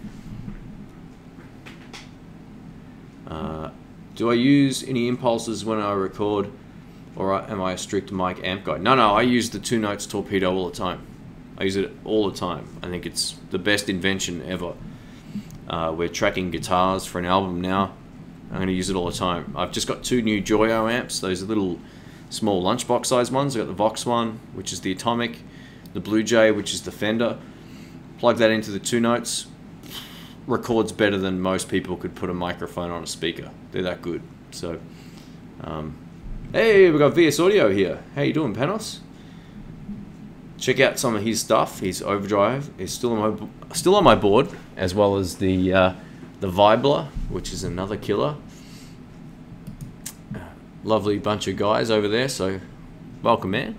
Do I use any impulses when I record, or am I a strict mic amp guy? No, I use the 2 notes torpedo all the time. I use it all the time. I think it's the best invention ever. We're tracking guitars for an album now. I'm going to use it all the time. I've just got 2 new Joyo amps. Those are little small lunchbox size ones. I've got the Vox one, which is the Atomic, the Blue Jay, which is the Fender. Plug that into the 2 notes. Records better than most people could put a microphone on a speaker. They're that good. So, hey, we've got VS Audio here. How you doing, Panos? Check out some of his stuff. His Overdrive is still on my board, as well as the Vibler, which is another killer. Lovely bunch of guys over there, so welcome, man.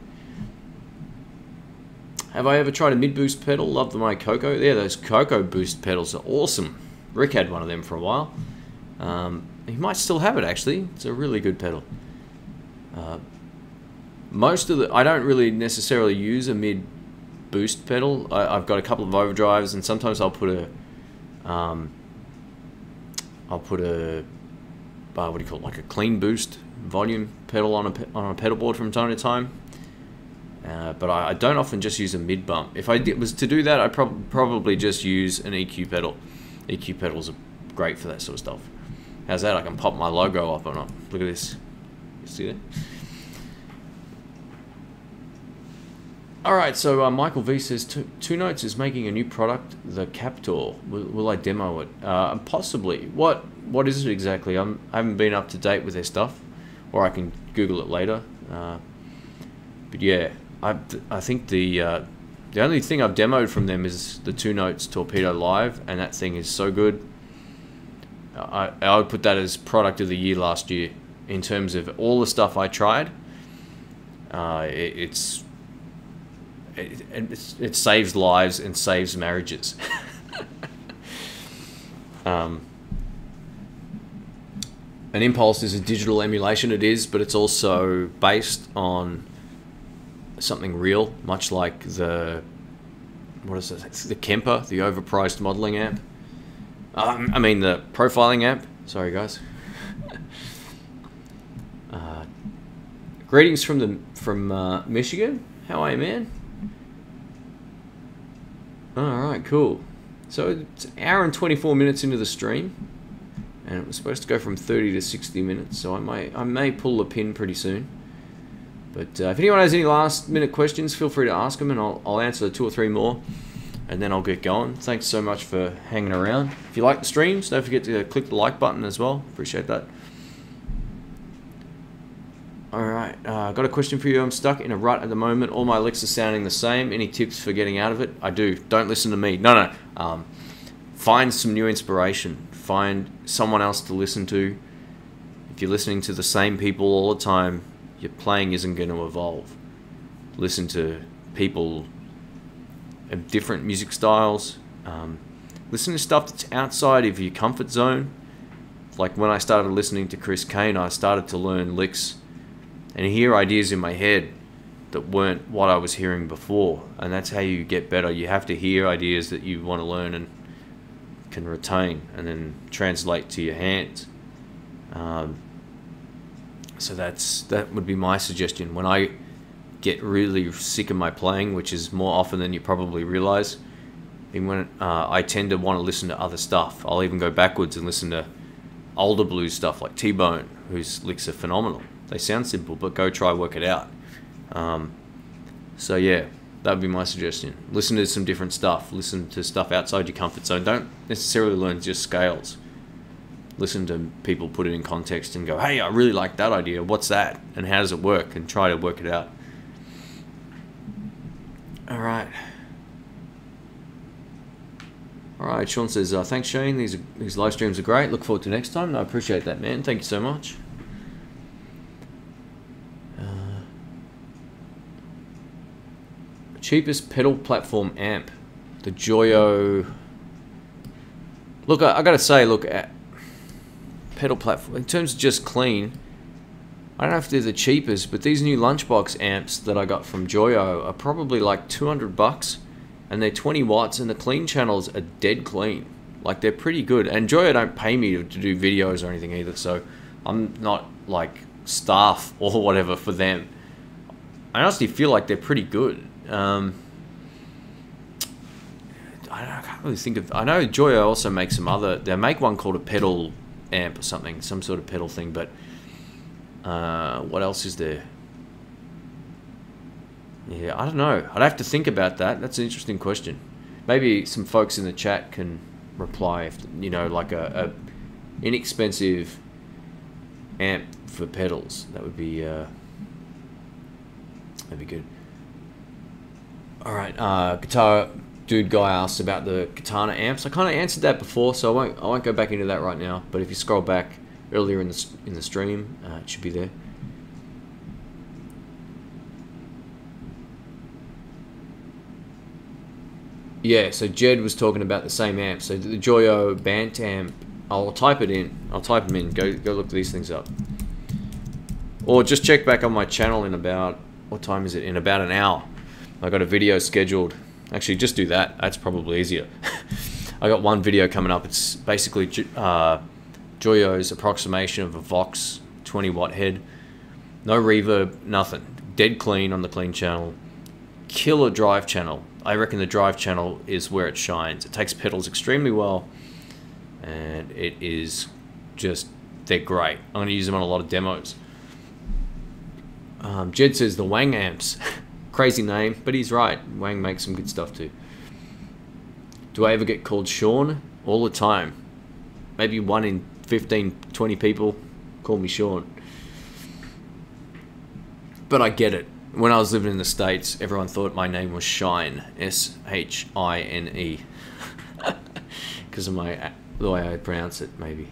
Have I ever tried a mid-boost pedal? Love the My Coco. Yeah, those Coco boost pedals are awesome. Rick had one of them for a while. He might still have it, actually. It's a really good pedal. I don't really necessarily use a mid-boost pedal. I've got a couple of overdrives, and sometimes I'll put a what do you call it, like a clean boost volume pedal on a pedal board from time to time. But I don't often just use a mid bump. If I was to do that, I'd probably just use an EQ pedal. EQ pedals are great for that sort of stuff. How's that? I can pop my logo up on it. Look at this. You see that? Alright, so Michael V says, 2 Notes is making a new product, the Captor. Will I demo it? Possibly. What is it exactly? I haven't been up to date with their stuff, or I can Google it later. But yeah, I think the only thing I've demoed from them is the 2 Notes Torpedo Live, and that thing is so good. I would put that as product of the year last year in terms of all the stuff I tried. It saves lives and saves marriages. An Impulse is a digital emulation, it is, but it's also based on something real, much like the, what is it, the Kemper, the overpriced modeling amp. I mean the profiling amp. Sorry guys. Greetings from Michigan. How are you, man? Alright, cool. So it's an hour and 24 minutes into the stream, and it was supposed to go from 30 to 60 minutes, so I may pull the pin pretty soon. But if anyone has any last minute questions, feel free to ask them, and I'll answer 2 or 3 more, and then I'll get going. Thanks so much for hanging around. If you like the streams, don't forget to click the like button as well. Appreciate that. Alright, got a question for you. I'm stuck in a rut at the moment. All my licks are sounding the same. Any tips for getting out of it? I do. Don't listen to me. No. Find some new inspiration. Find someone else to listen to. If you're listening to the same people all the time, your playing isn't going to evolve. Listen to people of different music styles. Listen to stuff that's outside of your comfort zone. Like when I started listening to Chris Kane, I started to learn licks and hear ideas in my head that weren't what I was hearing before. And that's how you get better. You have to hear ideas that you want to learn and can retain and then translate to your hands. So that would be my suggestion. When I get really sick of my playing, which is more often than you probably realize, when I tend to want to listen to other stuff. I'll even go backwards and listen to older blues stuff like T-Bone, whose licks are phenomenal. They sound simple, but go try work it out. So yeah, that would be my suggestion. Listen to some different stuff. Listen to stuff outside your comfort zone. Don't necessarily learn just scales. Listen to people put it in context and go, hey, I really like that idea. What's that? And how does it work? And try to work it out. Alright. Alright, Sean says, thanks Shane, these live streams are great. Look forward to next time. No, I appreciate that, man. Thank you so much. Cheapest pedal platform amp. The Joyo. Look, I gotta say, look, at pedal platform, in terms of just clean, I don't know if they're the cheapest, but these new lunchbox amps that I got from Joyo are probably like $200, and they're 20 watts, and the clean channels are dead clean. Like, they're pretty good. And Joyo don't pay me to do videos or anything either, so I'm not like staff or whatever for them. I honestly feel like they're pretty good. I can't really think of. I know Joyo also makes some other. They make one called a pedal amp or something, some sort of pedal thing. But what else is there? Yeah, I don't know. I'd have to think about that. That's an interesting question. Maybe some folks in the chat can reply. If you know, like a inexpensive amp for pedals, that would be that'd be good. All right, guitar dude guy asked about the Katana amps. I kind of answered that before, so I won't go back into that right now. But if you scroll back earlier in the stream, it should be there. Yeah, so Jed was talking about the same amp. So the Joyo Bant amp. I'll type it in. I'll type them in. Go look these things up. Or just check back on my channel in about, what time is it? In about an hour. I got a video scheduled. Actually, just do that. That's probably easier. I got one video coming up. It's basically Joyo's approximation of a Vox 20 watt head. No reverb, nothing. Dead clean on the clean channel. Killer drive channel. I reckon the drive channel is where it shines. It takes pedals extremely well. And it is just, they're great. I'm going to use them on a lot of demos. Jed says the Wang amps. Crazy name, but he's right. Wang makes some good stuff too. Do I ever get called Sean? All the time. Maybe 1 in 15, 20 people call me Sean. But I get it. When I was living in the States, everyone thought my name was Shine. S-H-I-N-E. Because of the way I pronounce it, maybe.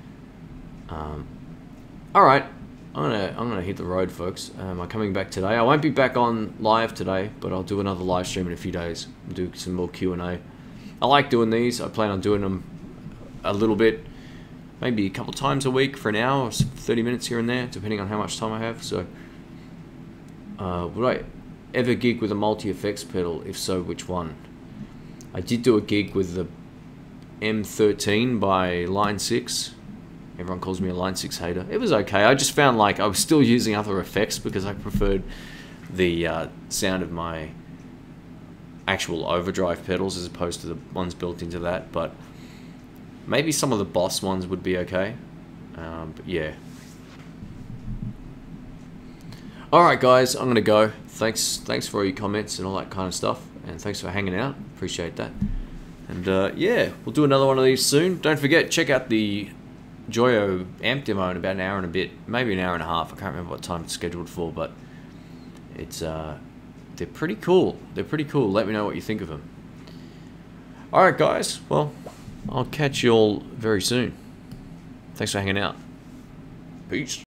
Alright. I'm gonna hit the road, folks. Am I coming back today? I won't be back on live today, but I'll do another live stream in a few days. I'll do some more Q&A. I like doing these. I plan on doing them a little bit, maybe a couple times a week for an hour or 30 minutes here and there, depending on how much time I have. So, would I ever gig with a multi-effects pedal? If so, which one? I did do a gig with the M13 by Line 6. Everyone calls me a Line 6 hater. It was okay. I just found like I was still using other effects because I preferred the sound of my actual overdrive pedals as opposed to the ones built into that. But maybe some of the Boss ones would be okay. But yeah. Alright guys, I'm going to go. Thanks for all your comments and all that kind of stuff. And thanks for hanging out. Appreciate that. And yeah, we'll do another one of these soon. Don't forget, check out the Joyo amp demo in about an hour and a bit, maybe an hour and a half. I can't remember what time it's scheduled for, but it's they're pretty cool. They're pretty cool. Let me know what you think of them. Alright guys, well, I'll catch you all very soon. Thanks for hanging out. Peace.